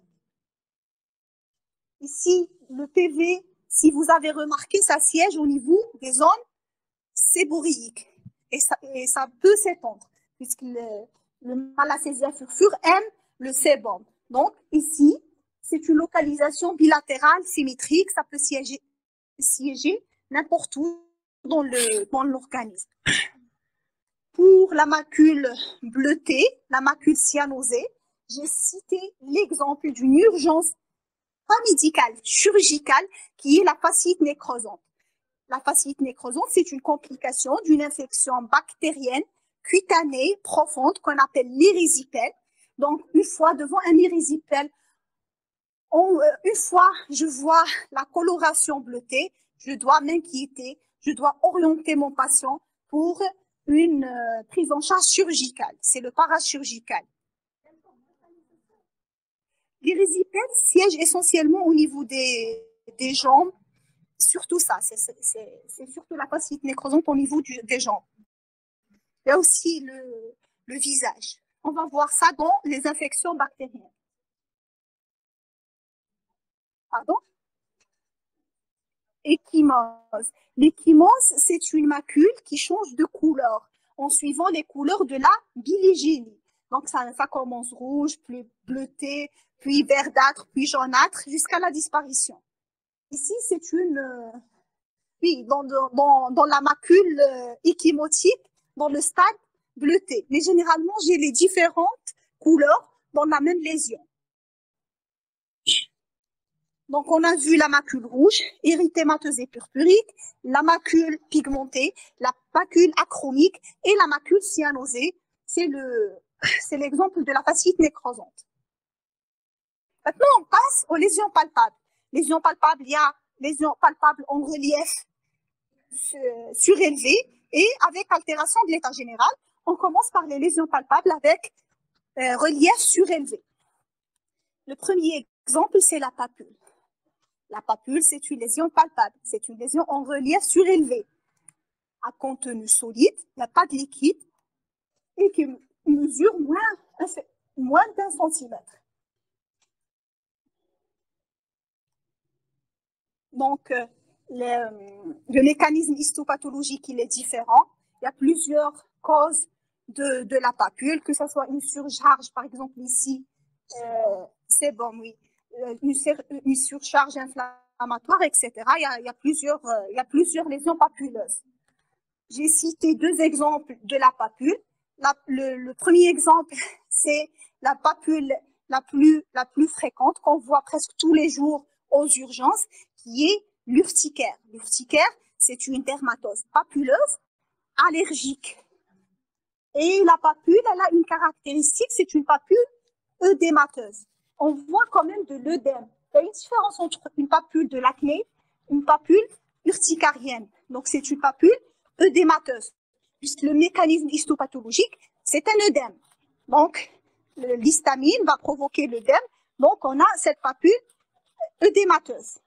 Ici, le PV, si vous avez remarqué, ça siège au niveau des zones séborrhéiques. Et ça peut s'étendre, puisque le Malassezia furfure aime le sébum. Donc, ici, c'est une localisation bilatérale symétrique. Ça peut siéger n'importe où dans l'organisme. Pour la macule bleutée, la macule cyanosée, j'ai cité l'exemple d'une urgence pas médicale, chirurgicale, qui est la fasciite nécrosante. La fasciite nécrosante, c'est une complication d'une infection bactérienne cutanée profonde qu'on appelle l'érysipèle. Donc, une fois devant un érysipèle, une fois je vois la coloration bleutée, je dois m'inquiéter, je dois orienter mon patient pour une prise en charge chirurgicale. C'est le parachirurgical. L'érysipèle siège essentiellement au niveau des jambes, surtout ça, c'est surtout la fasciite nécrosante au niveau des jambes. Il y a aussi le visage. On va voir ça dans les infections bactériennes. Pardon? Échymose. L'échymose, c'est une macule qui change de couleur en suivant les couleurs de la bilégénie. Donc, ça commence rouge, puis bleuté, puis verdâtre, puis jaunâtre, jusqu'à la disparition. Ici, c'est une... oui, dans la macule échymotique, dans le stade bleuté. Mais généralement, j'ai les différentes couleurs dans la même lésion. Donc, on a vu la macule rouge, érythémateuse et purpurique, la macule pigmentée, la macule achromique et la macule cyanosée. C'est l'exemple de la fasciite nécrosante. Maintenant, on passe aux lésions palpables. Lésions palpables, il y a lésions palpables en relief surélevé et avec altération de l'état général. On commence par les lésions palpables avec relief surélevé. Le premier exemple, c'est la papule. La papule, c'est une lésion palpable. C'est une lésion en relief surélevé, à contenu solide, il n'y a pas de liquide, et qui mesure moins d'un centimètre. Donc, le mécanisme histopathologique, il est différent. Il y a plusieurs causes de la papule, que ce soit une surcharge, par exemple ici, c'est bon, oui, une surcharge inflammatoire, etc. Il y a plusieurs lésions papuleuses. J'ai cité deux exemples de la papule. Le premier exemple, c'est la papule la plus fréquente qu'on voit presque tous les jours aux urgences, qui est l'urticaire. L'urticaire, c'est une dermatose papuleuse allergique. Et la papule, elle a une caractéristique, c'est une papule œdémateuse. On voit quand même de l'œdème. Il y a une différence entre une papule de l'acné et une papule urticarienne. Donc, c'est une papule œdémateuse, puisque le mécanisme histopathologique, c'est un œdème. Donc, l'histamine va provoquer l'œdème. Donc, on a cette papule œdémateuse.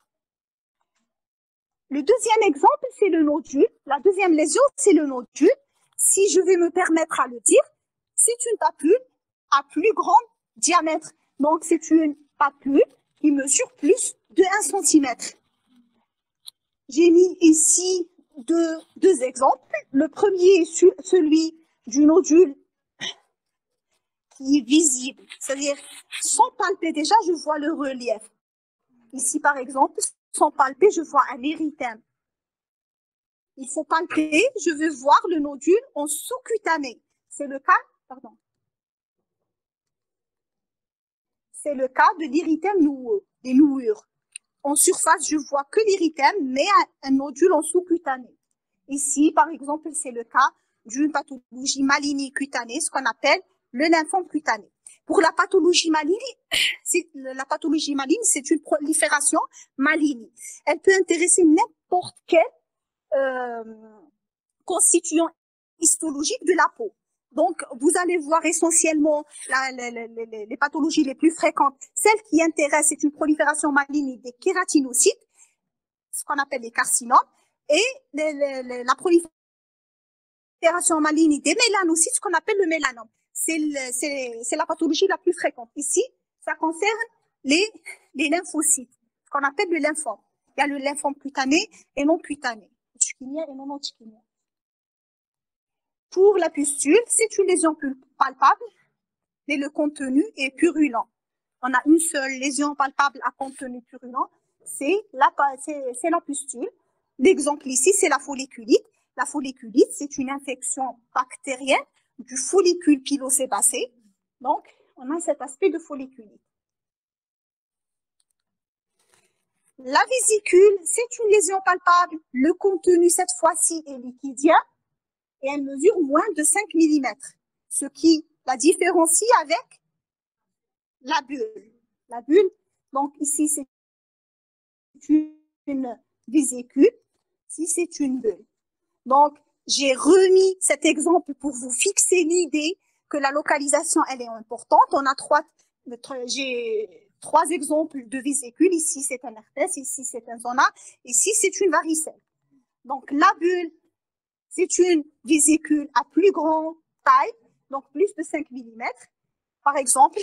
Le deuxième exemple, c'est le nodule. La deuxième lésion, c'est le nodule. Si je vais me permettre à le dire, c'est une papule à plus grand diamètre. Donc, c'est une papule qui mesure plus de 1 cm. J'ai mis ici deux exemples. Le premier est celui du nodule qui est visible. C'est-à-dire, sans palper déjà, je vois le relief. Ici, par exemple, sans palper, je vois un érythème. Il faut palper, je veux voir le nodule en sous-cutané. C'est le cas, pardon. C'est le cas de l'érythème noueux, des nouures. En surface, je vois que l'érythème, mais un nodule en sous-cutané. Ici, par exemple, c'est le cas d'une pathologie maligne cutanée, ce qu'on appelle le lymphome cutané. Pour la pathologie maligne, c'est une prolifération maligne. Elle peut intéresser n'importe quel constituant histologique de la peau. Donc, vous allez voir essentiellement les pathologies les plus fréquentes. Celle qui intéresse, c'est une prolifération maligne des kératinocytes, ce qu'on appelle les carcinomes, et la prolifération maligne des mélanocytes, ce qu'on appelle le mélanome. C'est la pathologie la plus fréquente. Ici, ça concerne les lymphocytes, ce qu'on appelle le lymphome. Il y a le lymphome cutané et non cutané, hodgkinien et non hodgkinien. Pour la pustule, c'est une lésion plus palpable, mais le contenu est purulent. On a une seule lésion palpable à contenu purulent, c'est la pustule. L'exemple ici, c'est la folliculite. La folliculite, c'est une infection bactérienne du follicule pilosébacé. Donc, on a cet aspect de folliculite. La vésicule, c'est une lésion palpable. Le contenu, cette fois-ci, est liquidien et elle mesure moins de 5 mm, ce qui la différencie avec la bulle. La bulle, donc ici, c'est une vésicule, ici, c'est une bulle. Donc, j'ai remis cet exemple pour vous fixer l'idée que la localisation, elle est importante. On a j'ai 3 exemples de vésicules. Ici, c'est un herpès, ici, c'est un zona, ici, c'est une varicelle. Donc, la bulle, c'est une vésicule à plus grande taille, donc plus de 5 mm. Par exemple,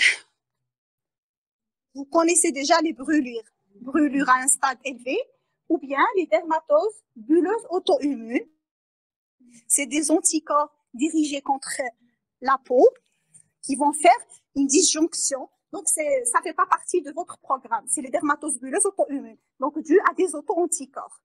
vous connaissez déjà les brûlures à un stade élevé, ou bien les dermatoses bulleuses auto-immunes. C'est des anticorps dirigés contre la peau qui vont faire une disjonction. Donc, ça ne fait pas partie de votre programme. C'est les dermatoses bulleuses auto-immunes, donc dues à des auto-anticorps.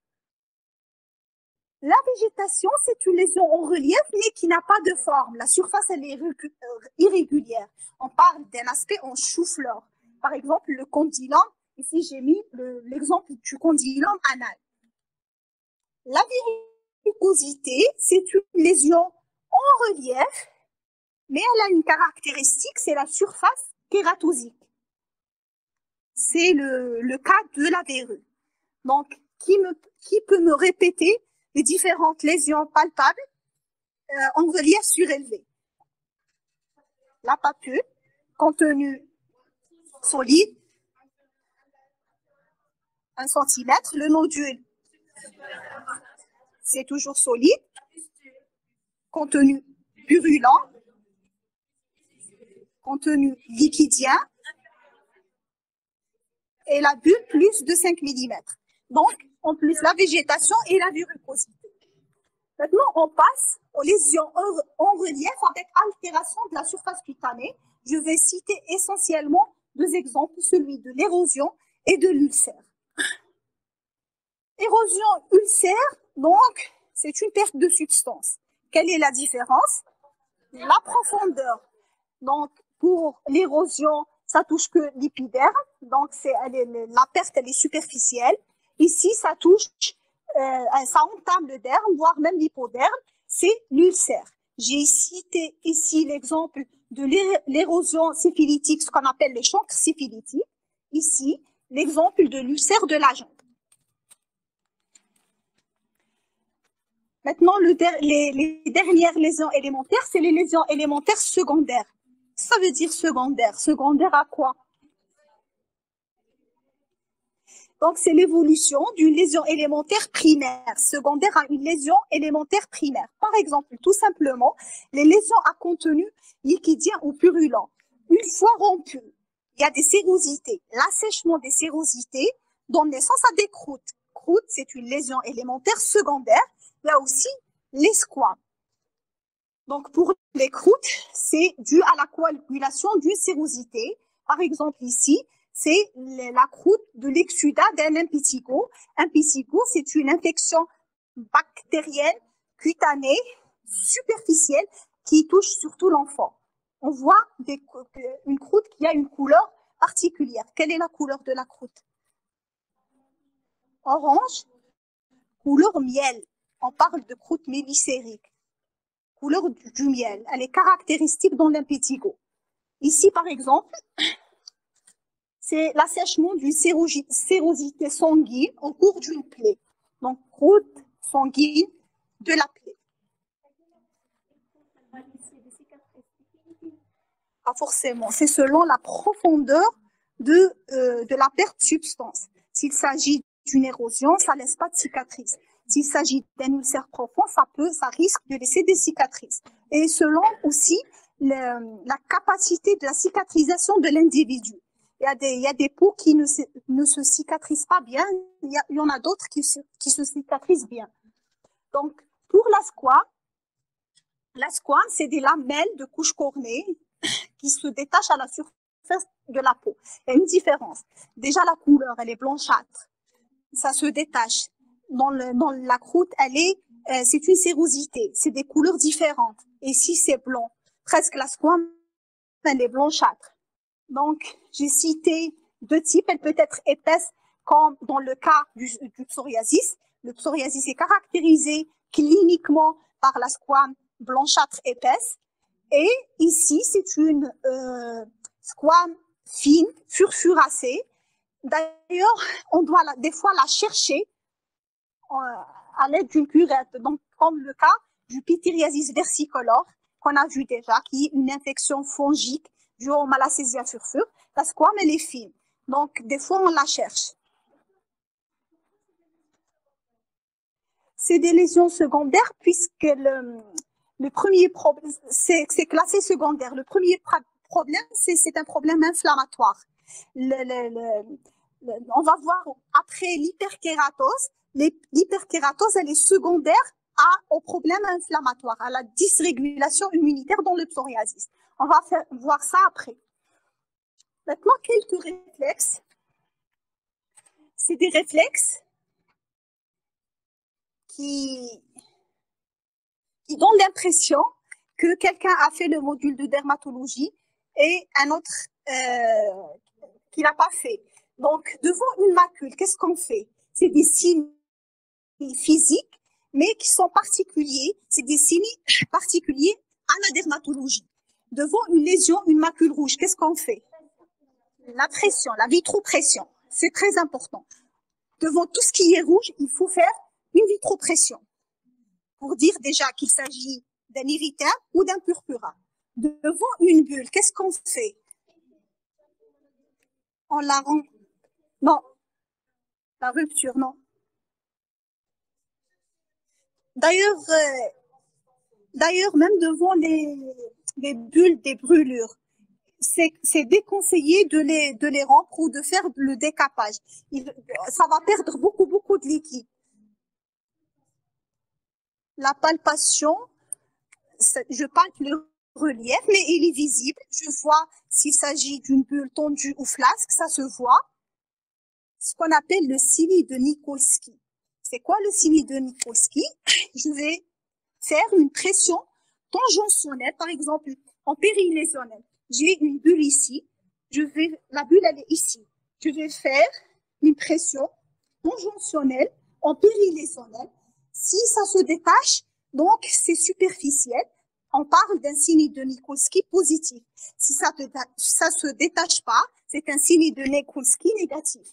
La végétation, c'est une lésion en relief, mais qui n'a pas de forme. La surface, elle est irrégulière. On parle d'un aspect en chou-fleur. Par exemple, le condylome. Ici, j'ai mis l'exemple du condylome anal. La varicosité, c'est une lésion en relief, mais elle a une caractéristique, c'est la surface kératosique. C'est le cas de la verrue. Donc, qui peut me répéter les différentes lésions palpables en relief surélevé? La papule, contenu solide, 1 cm, le nodule, c'est toujours solide, contenu purulent, contenu liquidien, et la bulle plus de 5 mm. Donc, en plus, la végétation et la varicosité. Maintenant, on passe aux lésions en relief avec altération de la surface cutanée. Je vais citer essentiellement 2 exemples, celui de l'érosion et de l'ulcère. Érosion ulcère, donc, c'est une perte de substance. Quelle est la différence? La profondeur. Donc, pour l'érosion, ça touche que l'épiderme, donc la perte, elle est superficielle. Ici, ça touche, ça entame le derme, voire même l'hypoderme, c'est l'ulcère. J'ai cité ici l'exemple de l'érosion syphilitique, ce qu'on appelle le chancre syphilitique. Ici, l'exemple de l'ulcère de la jambe. Maintenant, les dernières lésions élémentaires, c'est les lésions élémentaires secondaires. Ça veut dire secondaire. Secondaire à quoi? Donc, c'est l'évolution d'une lésion élémentaire primaire, secondaire à une lésion élémentaire primaire. Par exemple, tout simplement, les lésions à contenu liquidien ou purulent. Une fois rompues, il y a des sérosités. L'assèchement des sérosités donne naissance à des croûtes. Croûte, c'est une lésion élémentaire secondaire. Il y a aussi les squames. Donc, pour les croûtes, c'est dû à la coagulation d'une sérosité. Par exemple, ici, c'est la croûte de l'exudat d'un impétigo. Impétigo, c'est une infection bactérienne, cutanée, superficielle, qui touche surtout l'enfant. On voit une croûte qui a une couleur particulière. Quelle est la couleur de la croûte? Orange, couleur miel. On parle de croûte mélissérique. Couleur du miel. Elle est caractéristique dans l'impétigo. Ici, par exemple, c'est l'assèchement d'une sérosité sanguine au cours d'une plaie. Donc, croûte sanguine de la plaie. Pas forcément. C'est selon la profondeur de la perte de substance. S'il s'agit d'une érosion, ça ne laisse pas de cicatrice. S'il s'agit d'un ulcère profond, ça risque de laisser des cicatrices. Et selon aussi la capacité de la cicatrisation de l'individu. Il y a des peaux qui ne se cicatrisent pas bien, il y en a d'autres qui se cicatrisent bien. Donc, pour la squame, c'est des lamelles de couche cornée qui se détachent à la surface de la peau. Il y a une différence. Déjà, la couleur, elle est blanchâtre. Ça se détache. Dans la croûte, c'est une sérosité. C'est des couleurs différentes. Et si c'est blanc, presque la squame, elle est blanchâtre. Donc, j'ai cité deux types. Elle peut être épaisse, comme dans le cas du psoriasis. Le psoriasis est caractérisé cliniquement par la squame blanchâtre épaisse. Et ici, c'est une squame fine, furfuracée. D'ailleurs, on doit des fois la chercher à l'aide d'une curette. Donc, comme le cas du pityriasis versicolore, qu'on a vu déjà, qui est une infection fongique due au Malassezia furfure. La squame, elle est fine. Donc, des fois, on la cherche. C'est des lésions secondaires puisque le premier problème, c'est classé secondaire. Le premier problème, c'est un problème inflammatoire. On va voir après l'hyperkératose. L'hyperkératose, elle est secondaire au problème inflammatoire, à la dysrégulation immunitaire dans le psoriasis. On va voir ça après. Maintenant, quelques réflexes. C'est des réflexes qui donnent l'impression que quelqu'un a fait le module de dermatologie et un autre qui l'a pas fait. Donc, devant une macule, qu'est-ce qu'on fait? C'est des signes physiques, mais qui sont particuliers. C'est des signes particuliers à la dermatologie. Devant une lésion, une macule rouge, qu'est-ce qu'on fait? La pression, la vitropression. C'est très important. Devant tout ce qui est rouge, il faut faire une vitropression pour dire déjà qu'il s'agit d'un irritant ou d'un purpura. Devant une bulle, qu'est-ce qu'on fait? On la rend. Non. La rupture, non. D'ailleurs, même devant les bulles des brûlures, c'est déconseillé de les rompre ou de faire le décapage. Ça va perdre beaucoup de liquide. La palpation, je palpe le relief, mais il est visible. Je vois s'il s'agit d'une bulle tendue ou flasque, ça se voit. Ce qu'on appelle le signe de Nikolsky. C'est quoi le signe de Nikolsky? Je vais faire une pression tangentionnelle, par exemple, en périlésionnel. J'ai une bulle ici. La bulle, elle est ici. Je vais faire une pression tangentionnelle en périlésionnel. Si ça se détache, donc c'est superficiel. On parle d'un signe de Nikolsky positif. Si ça se détache pas, c'est un signe de Nikolsky négatif.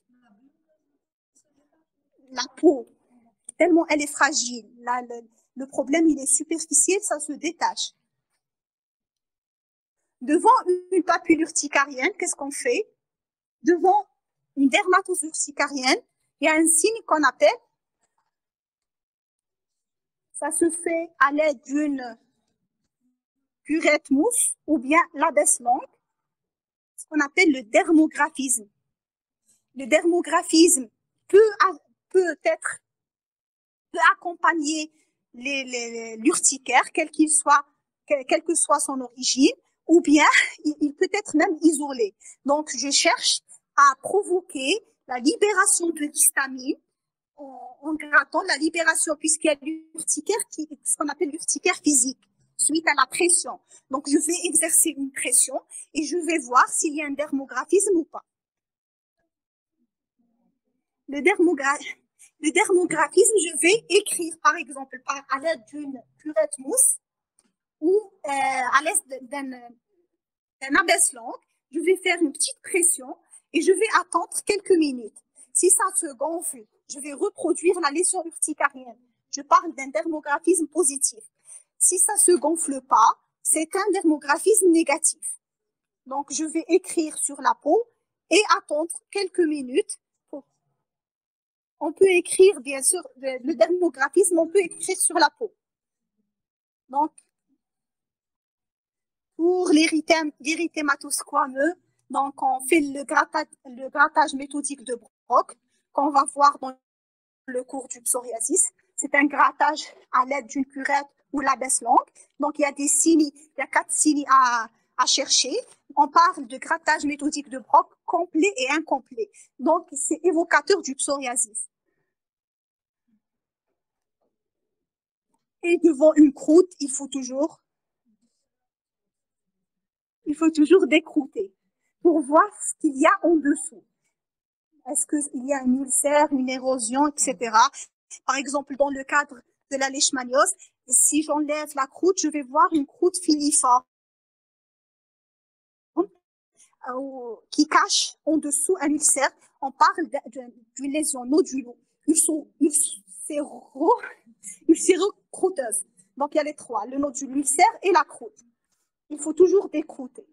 La peau, tellement elle est fragile. Le problème, il est superficiel, ça se détache. Devant une papule urticarienne, qu'est-ce qu'on fait? Devant une dermatose urticarienne, il y a un signe qu'on appelle, ça se fait à l'aide d'une curette mousse ou bien l'abaisse-langue, ce qu'on appelle le dermographisme. Le dermographisme peut accompagner l'urticaire, quelle que soit son origine, ou bien il peut être même isolé. Donc, je cherche à provoquer la libération de l'histamine en grattant la libération, puisqu'il y a l'urticaire, ce qu'on appelle l'urticaire physique, suite à la pression. Donc, je vais exercer une pression et je vais voir s'il y a un dermographisme ou pas. Le dermographisme, je vais écrire, par exemple, à l'aide d'une curette mousse ou à l'aide d'un abaisse-langue, je vais faire une petite pression et je vais attendre quelques minutes. Si ça se gonfle, je vais reproduire la lésion urticarienne. Je parle d'un dermographisme positif. Si ça ne se gonfle pas, c'est un dermographisme négatif. Donc, je vais écrire sur la peau et attendre quelques minutes. On peut écrire, bien sûr, le dermographisme, on peut écrire sur la peau. Donc, pour l'érythématose squameux, donc on fait le grattage méthodique de Brock, qu'on va voir dans le cours du psoriasis. C'est un grattage à l'aide d'une curette ou l'abaisse-langue. Donc, il y a 4 signes à chercher. On parle de grattage méthodique de Brock complet et incomplet. Donc, c'est évocateur du psoriasis. Et devant une croûte, il faut toujours décrouter pour voir ce qu'il y a en dessous. Est-ce qu'il y a une ulcère, une érosion, etc. Par exemple, dans le cadre de la leishmaniose, si j'enlève la croûte, je vais voir une croûte filiforme qui cache en dessous un ulcère. On parle d'une lésion ulcéro-croûteuse. Donc, il y a les trois, le nodule, l'ulcère et la croûte. Il faut toujours décrouter.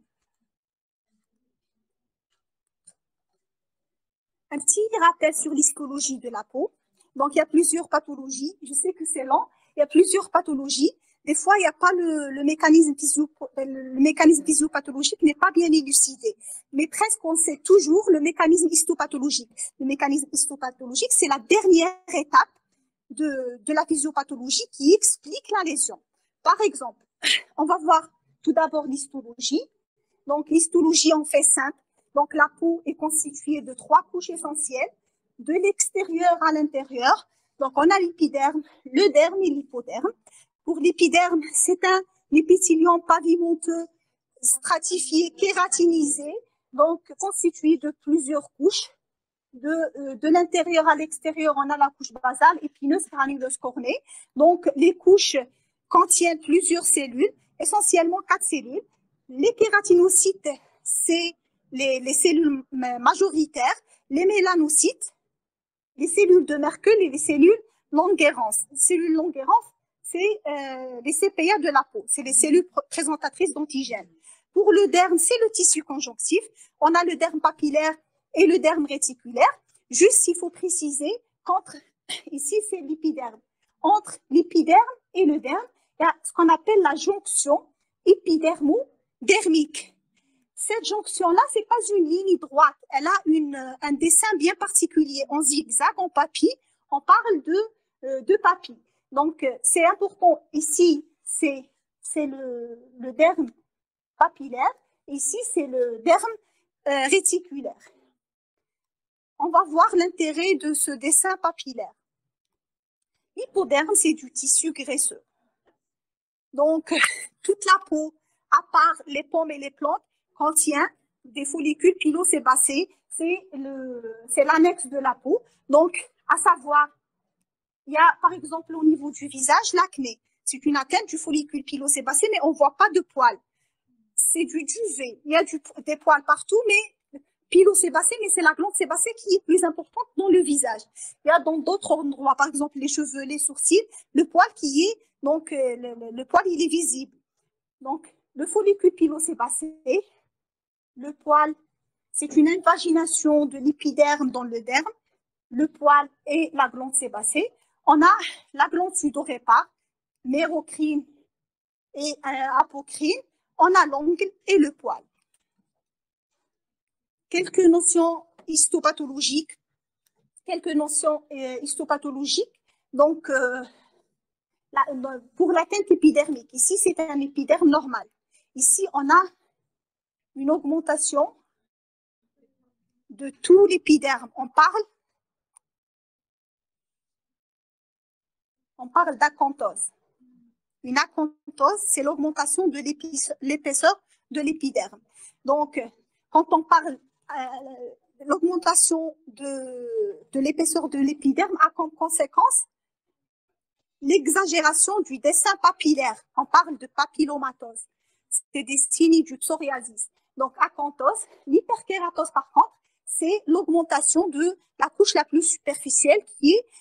Un petit rappel sur l'histologie de la peau. Donc, il y a plusieurs pathologies. Je sais que c'est lent. Il y a plusieurs pathologies. Des fois, il n'y a pas le mécanisme physiopathologique n'est pas bien élucidé. Mais presque, on sait toujours le mécanisme histopathologique. Le mécanisme histopathologique, c'est la dernière étape de la physiopathologie qui explique la lésion. Par exemple, on va voir tout d'abord l'histologie. Donc, l'histologie, on fait simple. Donc, la peau est constituée de 3 couches essentielles, de l'extérieur à l'intérieur. Donc, on a l'épiderme, le derme et l'hypoderme. Pour l'épiderme, c'est un épithélium pavimenteux, stratifié, kératinisé, donc constitué de plusieurs couches. De l'intérieur à l'extérieur, on a la couche basale, épineuse, granuleuse, cornée. Donc, les couches contiennent plusieurs cellules, essentiellement 4 cellules. Les kératinocytes, c'est les cellules majoritaires, les mélanocytes, les cellules de Merkel et les cellules Langerhans. Les cellules Langerhans, c'est les CPA de la peau, c'est les cellules présentatrices d'antigènes. Pour le derme, c'est le tissu conjonctif. On a le derme papillaire et le derme réticulaire. Juste, il faut préciser qu'entre, ici, c'est l'épiderme. Entre l'épiderme et le derme, il y a ce qu'on appelle la jonction épidermo-dermique. Cette jonction-là, c'est pas une ligne droite. Elle a un dessin bien particulier, en zigzag, en papille. On parle de papille. Donc, c'est important. Ici, c'est le derme papillaire. Ici, c'est le derme réticulaire. On va voir l'intérêt de ce dessin papillaire. L'hypoderme, c'est du tissu graisseux. Donc, toute la peau, à part les pommes et les plantes, contient des follicules pilosébacés. C'est l'annexe de la peau. Donc, à savoir, il y a, par exemple, au niveau du visage, l'acné. C'est une atteinte du follicule pilosébacé, mais on ne voit pas de poils. C'est du duvet. Il y a des poils partout, mais pilosébacé, mais c'est la glande sébacée qui est plus importante dans le visage. Il y a dans d'autres endroits, par exemple, les cheveux, les sourcils, le poil qui est, donc, le poil, il est visible. Donc, le follicule pilosébacé, le poil, c'est une invagination de l'épiderme dans le derme, le poil et la glande sébacée. On a la glande sudorépare, mérocrine et apocrine. On a l'ongle et le poil. Quelques notions histopathologiques. Donc, pour l'atteinte épidermique, ici, c'est un épiderme normal. Ici, on a une augmentation de tout l'épiderme. On parle d'acanthose. Une acanthose, c'est l'augmentation de l'épaisseur de l'épiderme. Donc, quand on parle de l'augmentation de l'épaisseur de l'épiderme, a comme conséquence l'exagération du dessin papillaire. On parle de papillomatose. C'est des signes du psoriasis. Donc, acanthose. L'hyperkératose, par contre, c'est l'augmentation de la couche la plus superficielle qui est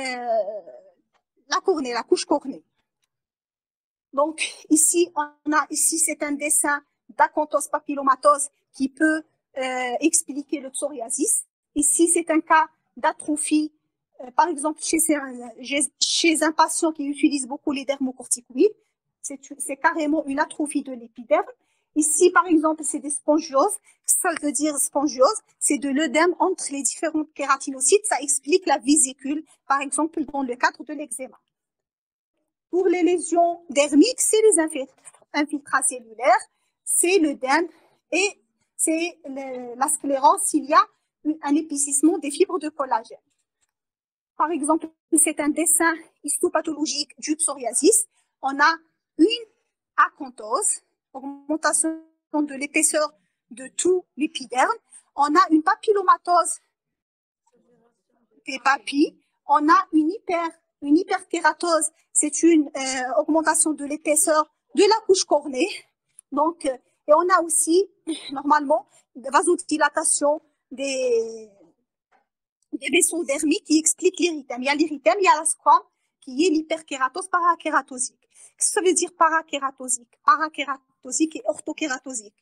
la cornée, la couche cornée. Donc, ici, c'est un dessin d'acanthose papillomatose qui peut expliquer le psoriasis. Ici, c'est un cas d'atrophie, par exemple, chez un patient qui utilise beaucoup les dermocorticoïdes. C'est carrément une atrophie de l'épiderme. Ici, par exemple, c'est des spongioses. Ça veut dire spongiose, c'est de l'œdème entre les différents kératinocytes. Ça explique la vésicule, par exemple, dans le cadre de l'eczéma. Pour les lésions dermiques, c'est les infiltrats cellulaires, c'est l'œdème et c'est la sclérose s'il y a un épaississement des fibres de collagène. Par exemple, c'est un dessin histopathologique du psoriasis. On a une acanthose, augmentation de l'épaisseur de tout l'épiderme. On a une papillomatose des papilles. On a une hyperkératose, c'est une augmentation de l'épaisseur de la couche cornée. Donc, et on a aussi, normalement, des vasodilatation des vaisseaux dermiques qui expliquent l'érythème. Il y a l'érythème, il y a la squame, qui est l'hyperkératose parakératosique. Qu'est-ce que ça veut dire parakératosique? Parakératosique et orthokératosique.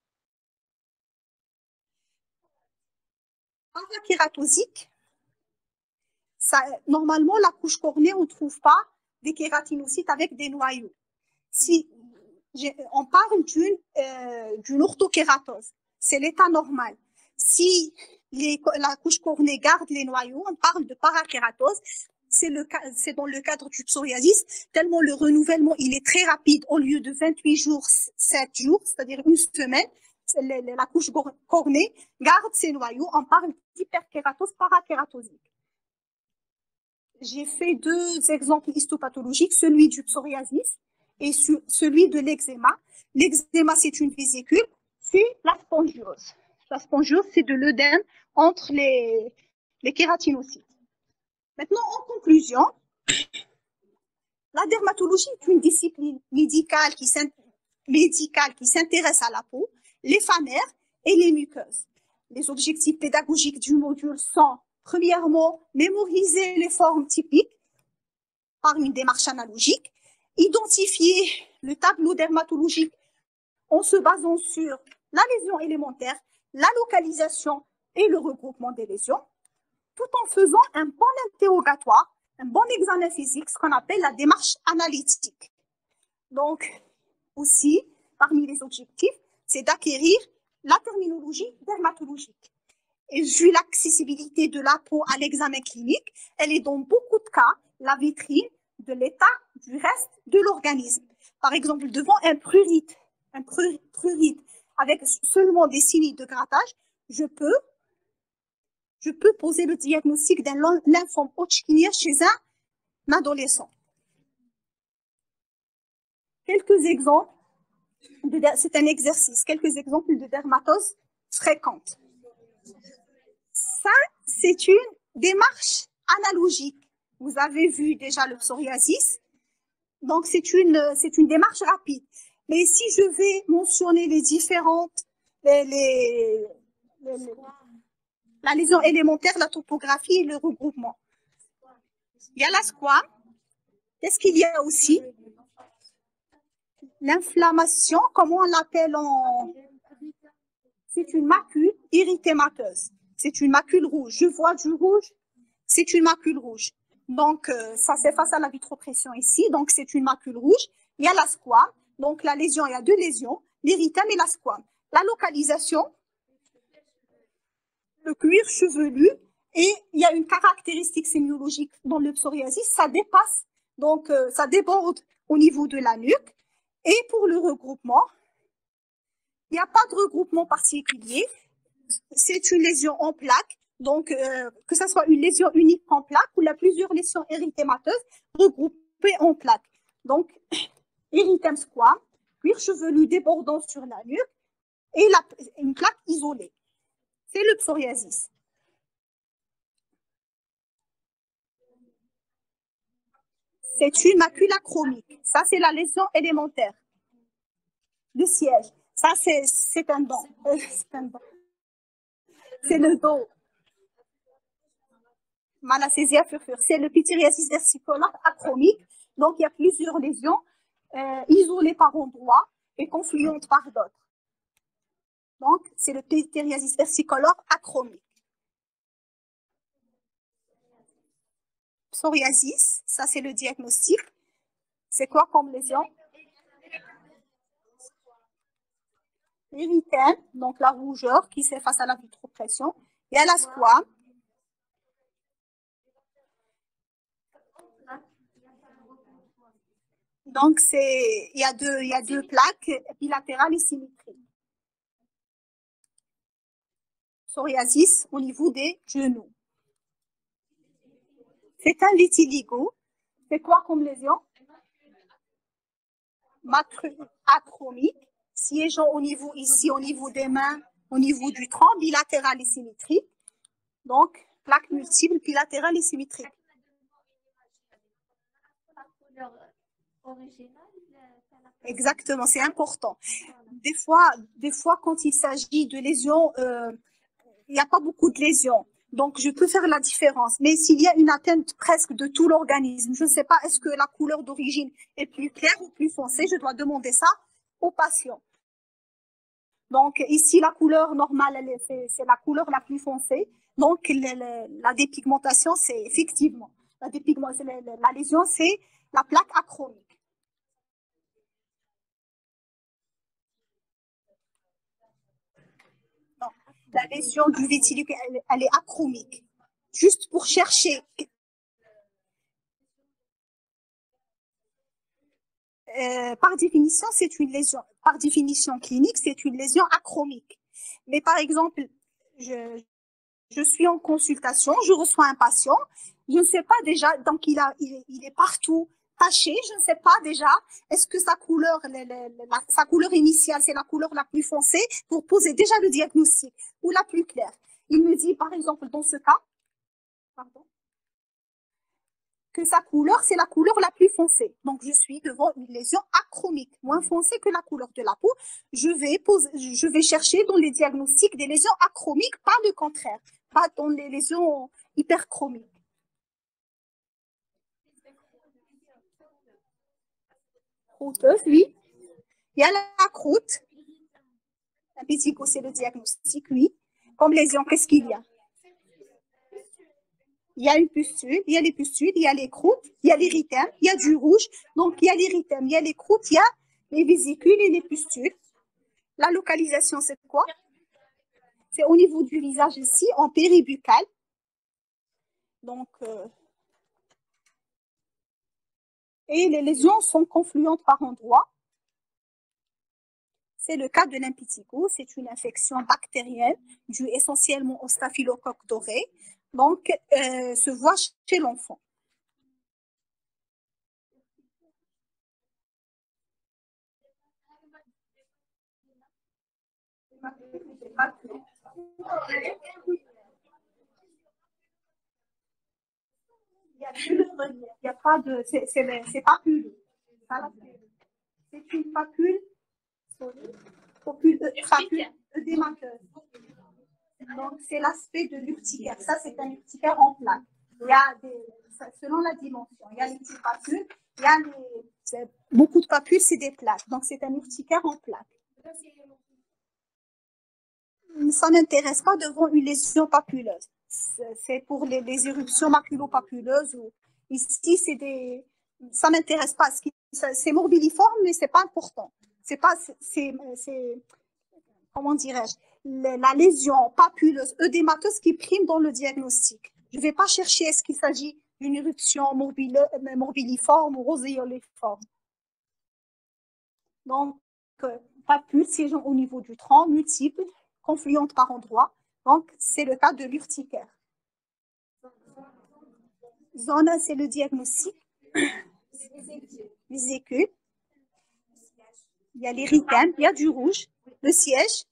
Parakératosique, normalement, la couche cornée, on ne trouve pas des kératinocytes avec des noyaux. Si on parle d'une orthokératose, c'est l'état normal. Si la couche cornée garde les noyaux, on parle de parakératose. C'est dans le cadre du psoriasis, tellement le renouvellement il est très rapide. Au lieu de 28 jours, 7 jours, c'est-à-dire une semaine, la couche cornée garde ses noyaux. On parle d'hyperkératose parakératosique. J'ai fait 2 exemples histopathologiques, celui du psoriasis et celui de l'eczéma. L'eczéma, c'est une vésicule, c'est la spongiose. La spongiose, c'est de l'œdème entre les kératinocytes. Maintenant, en conclusion, la dermatologie est une discipline médicale qui s'intéresse à la peau, les phanères et les muqueuses. Les objectifs pédagogiques du module sont, premièrement, mémoriser les formes typiques par une démarche analogique, identifier le tableau dermatologique en se basant sur la lésion élémentaire, la localisation et le regroupement des lésions, tout en faisant un bon interrogatoire, un bon examen physique, ce qu'on appelle la démarche analytique. Donc, aussi, parmi les objectifs, c'est d'acquérir la terminologie dermatologique. Et vu l'accessibilité de la peau à l'examen clinique, elle est dans beaucoup de cas la vitrine de l'état du reste de l'organisme. Par exemple, devant un prurite avec seulement des signes de grattage, je peux poser le diagnostic d'un lymphome hodgkinien chez un adolescent. Quelques exemples, c'est un exercice, quelques exemples de dermatose fréquente. Ça, c'est une démarche analogique. Vous avez vu déjà le psoriasis, donc c'est une démarche rapide. Mais si je vais mentionner les différentes, la lésion élémentaire, la topographie et le regroupement. Il y a la squame. Qu'est-ce qu'il y a aussi? L'inflammation, comment on l'appelle C'est une macule érythémateuse. C'est une macule rouge. Je vois du rouge, c'est une macule rouge. Donc, ça s'efface à la vitropression ici. Donc, c'est une macule rouge. Il y a la squame. Donc, la lésion, il y a 2 lésions, l'érythème et la squame. La localisation, le cuir chevelu, et il y a une caractéristique sémiologique dans le psoriasis, ça dépasse, donc ça déborde au niveau de la nuque. Et pour le regroupement, il n'y a pas de regroupement particulier. c'est une lésion en plaque. Donc, que ce soit une lésion unique en plaque ou la plusieurs lésions érythémateuses regroupées en plaque. Donc, érythème squam, cuir chevelu débordant sur la nuque et une plaque isolée. C'est le psoriasis. C'est une macula chromique. Ça, c'est la lésion élémentaire. Le siège. Ça, c'est un dent. C'est le dos. Malacésia furfure. C'est le pityriasis versicolare achromique. Donc, il y a plusieurs lésions isolées par endroits et confluentes par d'autres. Donc, c'est le pityriasis versicolare achromique. Psoriasis, ça c'est le diagnostic. C'est quoi comme lésion? L'érythème, donc la rougeur qui s'efface à la vitropression. Il y a la squame. Donc, il y a deux plaques bilatérales et symétriques. Psoriasis au niveau des genoux. C'est un vitiligo. C'est quoi comme lésion? Achromique, siégeant au niveau ici, au niveau des mains, au niveau du tronc, bilatéral et symétrique. Donc, plaque multiple, bilatérale et symétrique. Exactement, c'est important. Des fois, quand il s'agit de lésions, il n'y a pas beaucoup de lésions. Donc, je peux faire la différence. Mais s'il y a une atteinte presque de tout l'organisme, je ne sais pas, est-ce que la couleur d'origine est plus claire ou plus foncée? Je dois demander ça au patient. Donc, ici, la couleur normale, c'est la couleur la plus foncée. Donc, la dépigmentation, c'est effectivement, la lésion, c'est la plaque achromique. Non, la lésion du vitiligo, elle est achromique. Juste pour chercher. Par définition, c'est une lésion. Par définition clinique, c'est une lésion achromique. Mais par exemple, je suis en consultation, je reçois un patient, je ne sais pas déjà, donc il est partout taché, je ne sais pas déjà, est-ce que sa couleur initiale, c'est la couleur la plus foncée pour poser déjà le diagnostic ou la plus claire. Il me dit, par exemple, dans ce cas, que sa couleur, c'est la couleur la plus foncée. Donc, je suis devant une lésion achromique, moins foncée que la couleur de la peau. Je vais chercher dans les diagnostics des lésions achromiques, pas le contraire, pas dans les lésions hyperchromiques. Croûteuse, oui. Il y a la croûte. La pético, c'est le diagnostic, oui. Comme lésion, qu'est-ce qu'il y a? Il y a une pustule, il y a les pustules, il y a les croûtes, il y a l'érythème, il y a du rouge. Donc, il y a l'érythème, il y a les croûtes, il y a les vésicules et les pustules. La localisation, c'est quoi? C'est au niveau du visage ici, en péribuccal. Donc, et les lésions sont confluentes par endroits. C'est le cas de l'impétigo. C'est une infection bactérienne due essentiellement au staphylocoque doré. Donc, se voit chez l'enfant. Il n'y a pas de... C'est papule. C'est une papule œdémateuse. Donc, c'est l'aspect de l'urticaire. Ça, c'est un urticaire en plaque. Il y a selon la dimension, il y a les petites papules, il y a beaucoup de papules, c'est des plaques. Donc, c'est un urticaire en plaque. Ça ne m'intéresse pas devant une lésion papuleuse. C'est pour les éruptions maculopapuleuses. Ici, ça ne m'intéresse pas. C'est morbilliforme, mais ce n'est pas important. Comment dirais-je, la lésion papuleuse, œdémateuse qui prime dans le diagnostic. Je ne vais pas chercher est-ce qu'il s'agit d'une éruption morbilliforme ou roséoliforme. Donc, papules siégeant au niveau du tronc, multiples, confluentes par endroits. Donc, c'est le cas de l'urticaire. Zone, c'est le diagnostic. Vésicule. Il y a l'érythème, il y a du rouge, le siège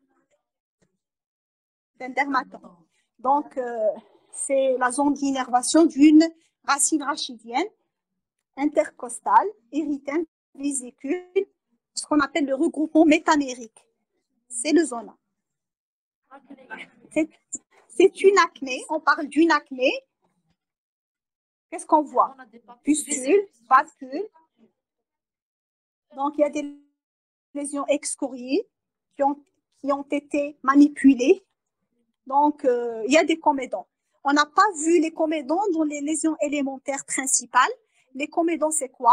d'un dermatome. Donc, c'est la zone d'innervation d'une racine rachidienne, intercostale, érythème, vésicule, ce qu'on appelle le regroupement métamérique. C'est le zona. C'est une acné, on parle d'une acné. Qu'est-ce qu'on voit? Pustules, papules. Donc, il y a des lésions excoriées qui ont été manipulées. Donc, il y a des comédons. On n'a pas vu les comédons dans les lésions élémentaires principales. Les comédons, c'est quoi?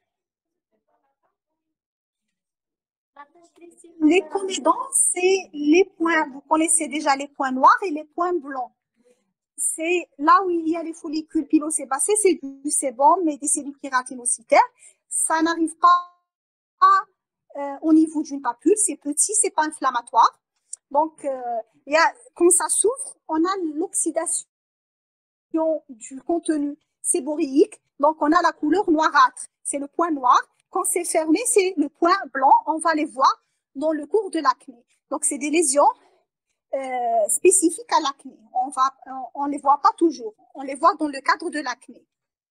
Les comédons, c'est les points, vous connaissez déjà les points noirs et les points blancs. C'est là où il y a les follicules pilosébacés, c'est du sébum et des cellules kératinocytaires. Ça n'arrive pas au niveau d'une papule, c'est petit, c'est pas inflammatoire. Donc, quand ça s'ouvre, on a l'oxydation du contenu séborique. Donc, on a la couleur noirâtre. C'est le point noir. Quand c'est fermé, c'est le point blanc. On va les voir dans le cours de l'acné. Donc, c'est des lésions spécifiques à l'acné. On les voit pas toujours. On les voit dans le cadre de l'acné.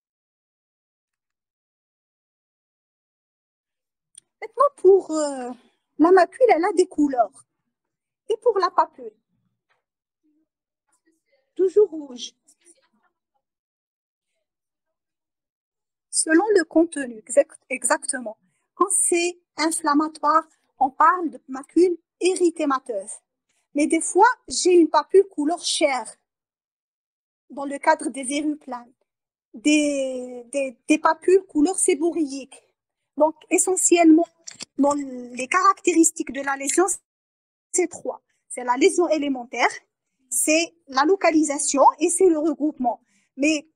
Maintenant, pour la macule, elle a des couleurs. Et pour la papule, toujours rouge. Selon le contenu, exactement. Quand c'est inflammatoire, on parle de macule érythémateuse. Mais des fois, j'ai une papule couleur chair dans le cadre des verrues planes, des papules couleur séborique. Donc, essentiellement, dans les caractéristiques de la lésion, c'est trois. C'est la lésion élémentaire, c'est la localisation et c'est le regroupement. Mais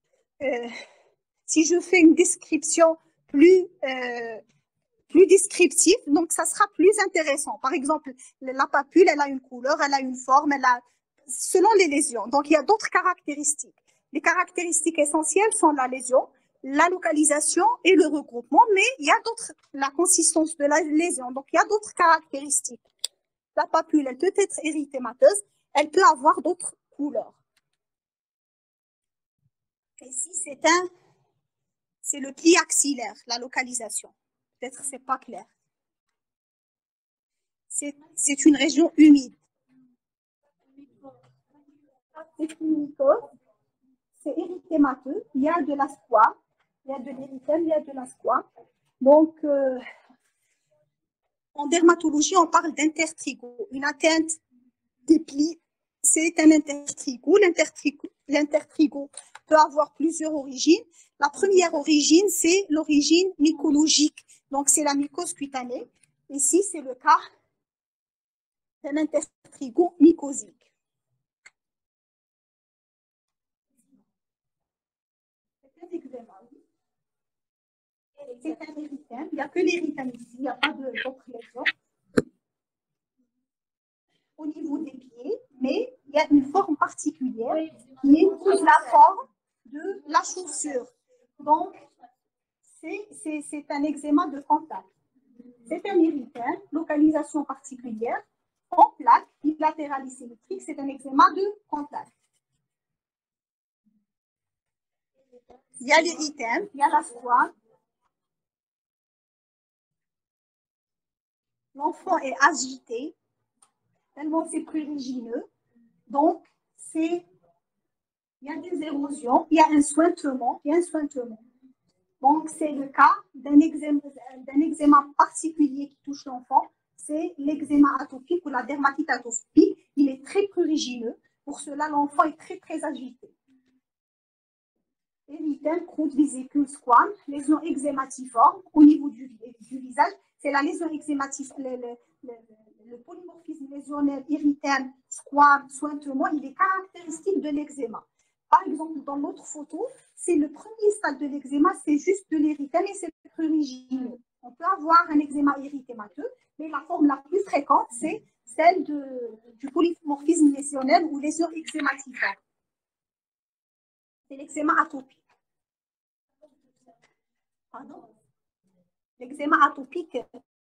si je fais une description plus descriptive, donc ça sera plus intéressant. Par exemple, la papule, elle a une couleur, elle a une forme, selon les lésions. Donc, il y a d'autres caractéristiques. Les caractéristiques essentielles sont la lésion, la localisation et le regroupement, mais il y a d'autres, la consistance de la lésion. Donc, il y a d'autres caractéristiques. La papule, elle peut être érythémateuse, elle peut avoir d'autres couleurs. Ici, c'est le pli axillaire, la localisation. Peut-être que ce n'est pas clair. C'est une région humide. C'est une mycose. C'est érythémateux. Il y a de l'ascoie. Il y a de l'érythème, il y a de l'ascoie. Donc, en dermatologie, on parle d'intertrigo. Une atteinte des plis, c'est un intertrigo. L'intertrigo peut avoir plusieurs origines. La première origine, c'est l'origine mycologique. Donc, c'est la mycose cutanée. Ici, c'est le cas d'un intertrigo mycosique. C'est un érythème. Il n'y a que l'érythème ici. Il n'y a pas d'autres lésions au niveau des pieds, mais il y a une forme particulière qui est la forme de la chaussure. Donc, c'est un eczéma de contact. C'est un érythème, localisation particulière, en plaque bilatérale symétrique, c'est un eczéma de contact. Il y a l'érythème, il y a la squame. L'enfant est agité, tellement c'est prurigineux. Donc, il y a des érosions, il y a un sointement, Donc, c'est le cas d'un eczéma particulier qui touche l'enfant. C'est l'eczéma atopique ou la dermatite atopique. Il est très prurigineux. Pour cela, l'enfant est très, très agité. Érythème, croûte, vésicule, squame, lésion eczématiforme au niveau du visage. C'est la lésion eczématiforme, le polymorphisme lésionnel, érythème, squame, sointement, il est caractéristique de l'eczéma. Par exemple, dans l'autre photo, c'est le premier stade de l'eczéma, c'est juste de l'érythème et c'est prurigineux. On peut avoir un eczéma érythémateux, mais la forme la plus fréquente, c'est celle du polymorphisme lésionnel ou lésion eczématique. C'est l'eczéma atopique. Pardon? L'eczéma atopique,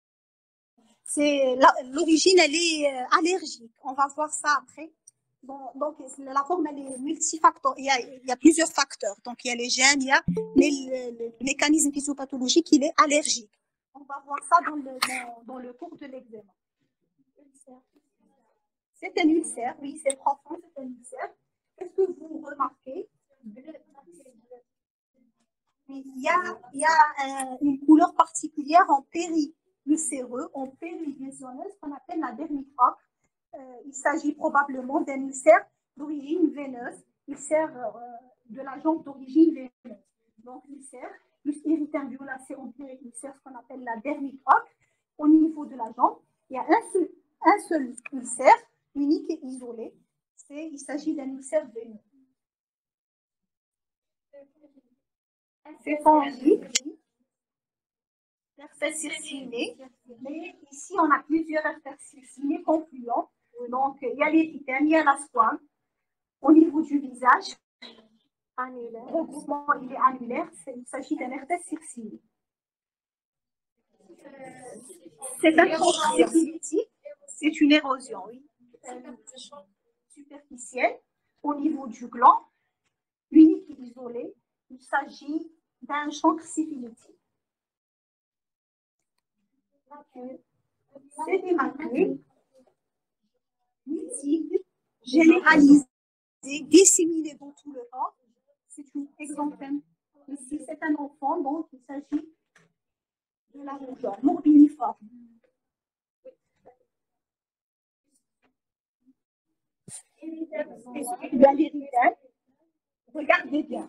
l'origine, elle est allergique. On va voir ça après. Donc, la forme, elle est multifactorielle. Il y a plusieurs facteurs. Donc, il y a les gènes, mais le mécanisme physiopathologique, il est allergique. On va voir ça dans le cours de l'examen. C'est un ulcère, oui, c'est profond, c'est un ulcère. Qu'est-ce que vous remarquez? Il y a une couleur particulière en péri-ulcéreux, en péri-lésionnel, ce qu'on appelle la dermicroque. Il s'agit probablement d'un ulcère d'origine veineuse, ulcère de la jambe d'origine veineuse. Donc, ulcère plus érythème violacé en péri-ulcère, ce qu'on appelle la dermicroque, au niveau de la jambe. Il y a un seul ulcère, unique et isolé. Il s'agit d'un ulcère veineux. C'est fongique, herpès circiné, mais ici on a plusieurs herpès circinés confluents. Donc il y a l'érythème, il y a la squame. Au niveau du visage, le regroupement il est annulaire, il s'agit d'un herpès circiné. C'est un syphilitique, c'est une érosion, oui, superficielle. Au niveau du gland, unique et isolé, il s'agit d'un chancre syphilitique. C'est des macules multiples, généralisées, disséminées dans tout le corps. C'est un exemple. Ici, c'est un enfant, donc il s'agit de la rougeur morbilliforme. L'érythème, regardez bien.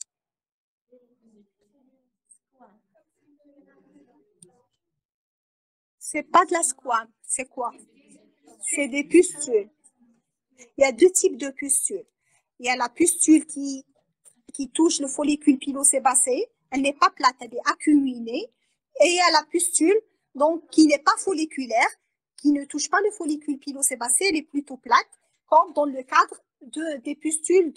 C'est pas de la squame, c'est quoi? C'est des pustules. Il y a deux types de pustules. Il y a la pustule qui touche le follicule pilosébacé. Elle n'est pas plate, elle est acuminée. Et il y a la pustule donc, qui n'est pas folliculaire, qui ne touche pas le follicule pilosébacé, elle est plutôt plate, comme dans le cadre des pustules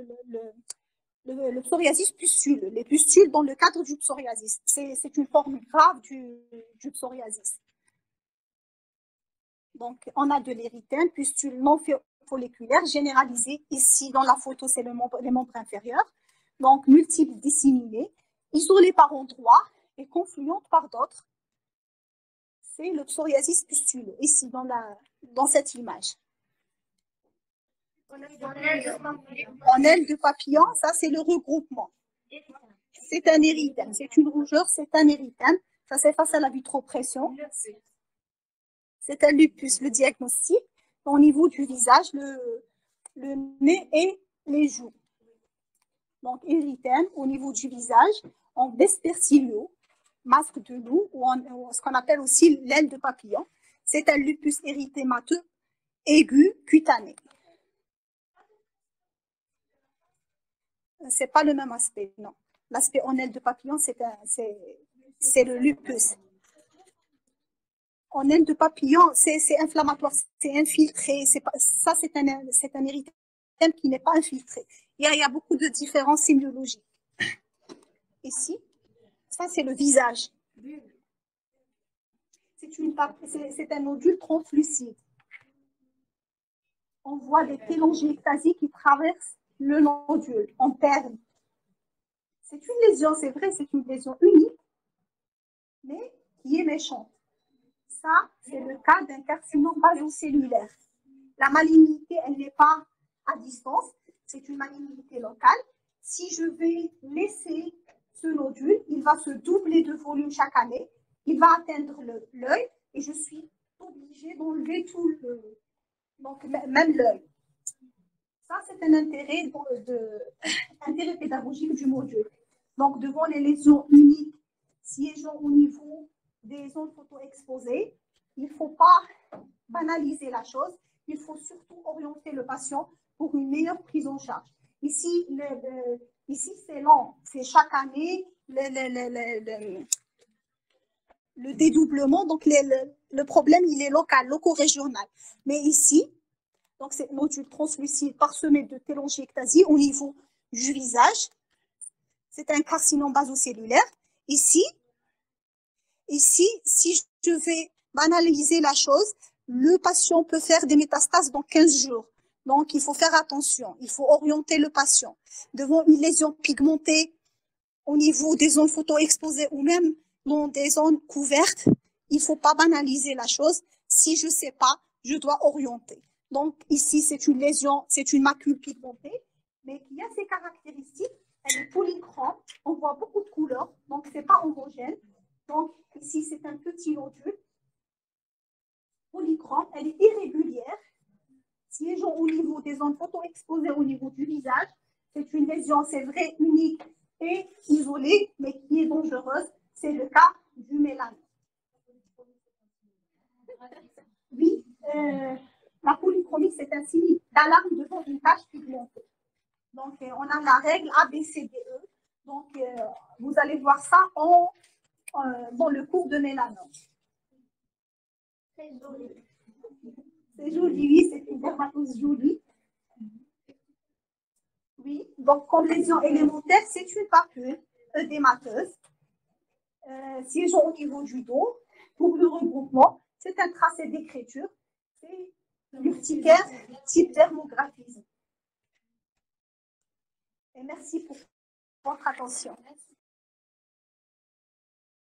le psoriasis pustule, les pustules dans le cadre du psoriasis. C'est une forme grave du psoriasis. Donc, on a de l'érythème, pustule non folliculaire, généralisée. Ici, dans la photo, c'est les membres inférieurs. Donc, multiples disséminées, isolées par endroits et confluentes par d'autres. C'est le psoriasis pustuleux, ici, dans cette image. En aile de papillon, ça, c'est le regroupement. C'est un érythème, c'est une rougeur, c'est un érythème. Ça, c'est face à la vitropression. C'est un lupus, le diagnostic. Au niveau du visage, le nez et les joues. Donc, érythème au niveau du visage, en vespertilio, masque de loup, ou ce qu'on appelle aussi l'aile de papillon. C'est un lupus érythémateux aigu cutané. C'est pas le même aspect, non. L'aspect en aile de papillon, c'est le lupus. En aile de papillon, c'est inflammatoire, c'est infiltré. Ça, c'est un érythème qui n'est pas infiltré. Il y a beaucoup de différences sémiologiques. Ici, ça, c'est le visage. C'est un nodule translucide. On voit des télangiectasies qui traversent le nodule en perle. C'est une lésion, c'est vrai, c'est une lésion unique, mais qui est méchante. Ça, c'est le cas d'un carcinome basocellulaire. La malignité, elle n'est pas à distance, c'est une malignité locale. Si je vais laisser ce nodule, il va se doubler de volume chaque année, il va atteindre l'œil et je suis obligée d'enlever tout donc même l'œil. Ça, c'est un intérêt pédagogique du module. Donc, devant les lésions uniques siégeant au niveau des zones photo-exposées, il ne faut pas banaliser la chose, il faut surtout orienter le patient pour une meilleure prise en charge. Ici, c'est lent, c'est chaque année le dédoublement, donc le problème, il est local, loco-régional. Mais ici, Donc, c'est nodule translucide parsemé de télangiectasie au niveau du visage. C'est un carcinome basocellulaire. Ici, si je vais banaliser la chose, le patient peut faire des métastases dans 15 jours. Donc, il faut faire attention. Il faut orienter le patient. Devant une lésion pigmentée au niveau des zones photoexposées ou même dans des zones couvertes, il ne faut pas banaliser la chose. Si je ne sais pas, je dois orienter. Donc, ici, c'est une lésion, c'est une macule pigmentée, mais qui a ses caractéristiques. Elle est polychrome. On voit beaucoup de couleurs, donc ce n'est pas homogène. Donc, ici, c'est un petit nodule. Polychrome, elle est irrégulière. Siégeant au niveau des zones photoexposées au niveau du visage, c'est une lésion, c'est vrai, unique et isolée, mais qui est dangereuse. C'est le cas du mélanome. Oui, la polychromie, c'est un signe d'alarme devant une tache pigmentée. Donc, on a la règle ABCDE. Donc, vous allez voir ça dans le cours de mélanome. Très joli. C'est joli, oui, c'est une dermatose jolie. Oui, donc comme lésion élémentaire, c'est une papule œdémateuse. Siégeant au niveau du dos, pour le regroupement, c'est un tracé d'écriture. C'est l'urticaire type dermographisme. Et merci pour votre attention.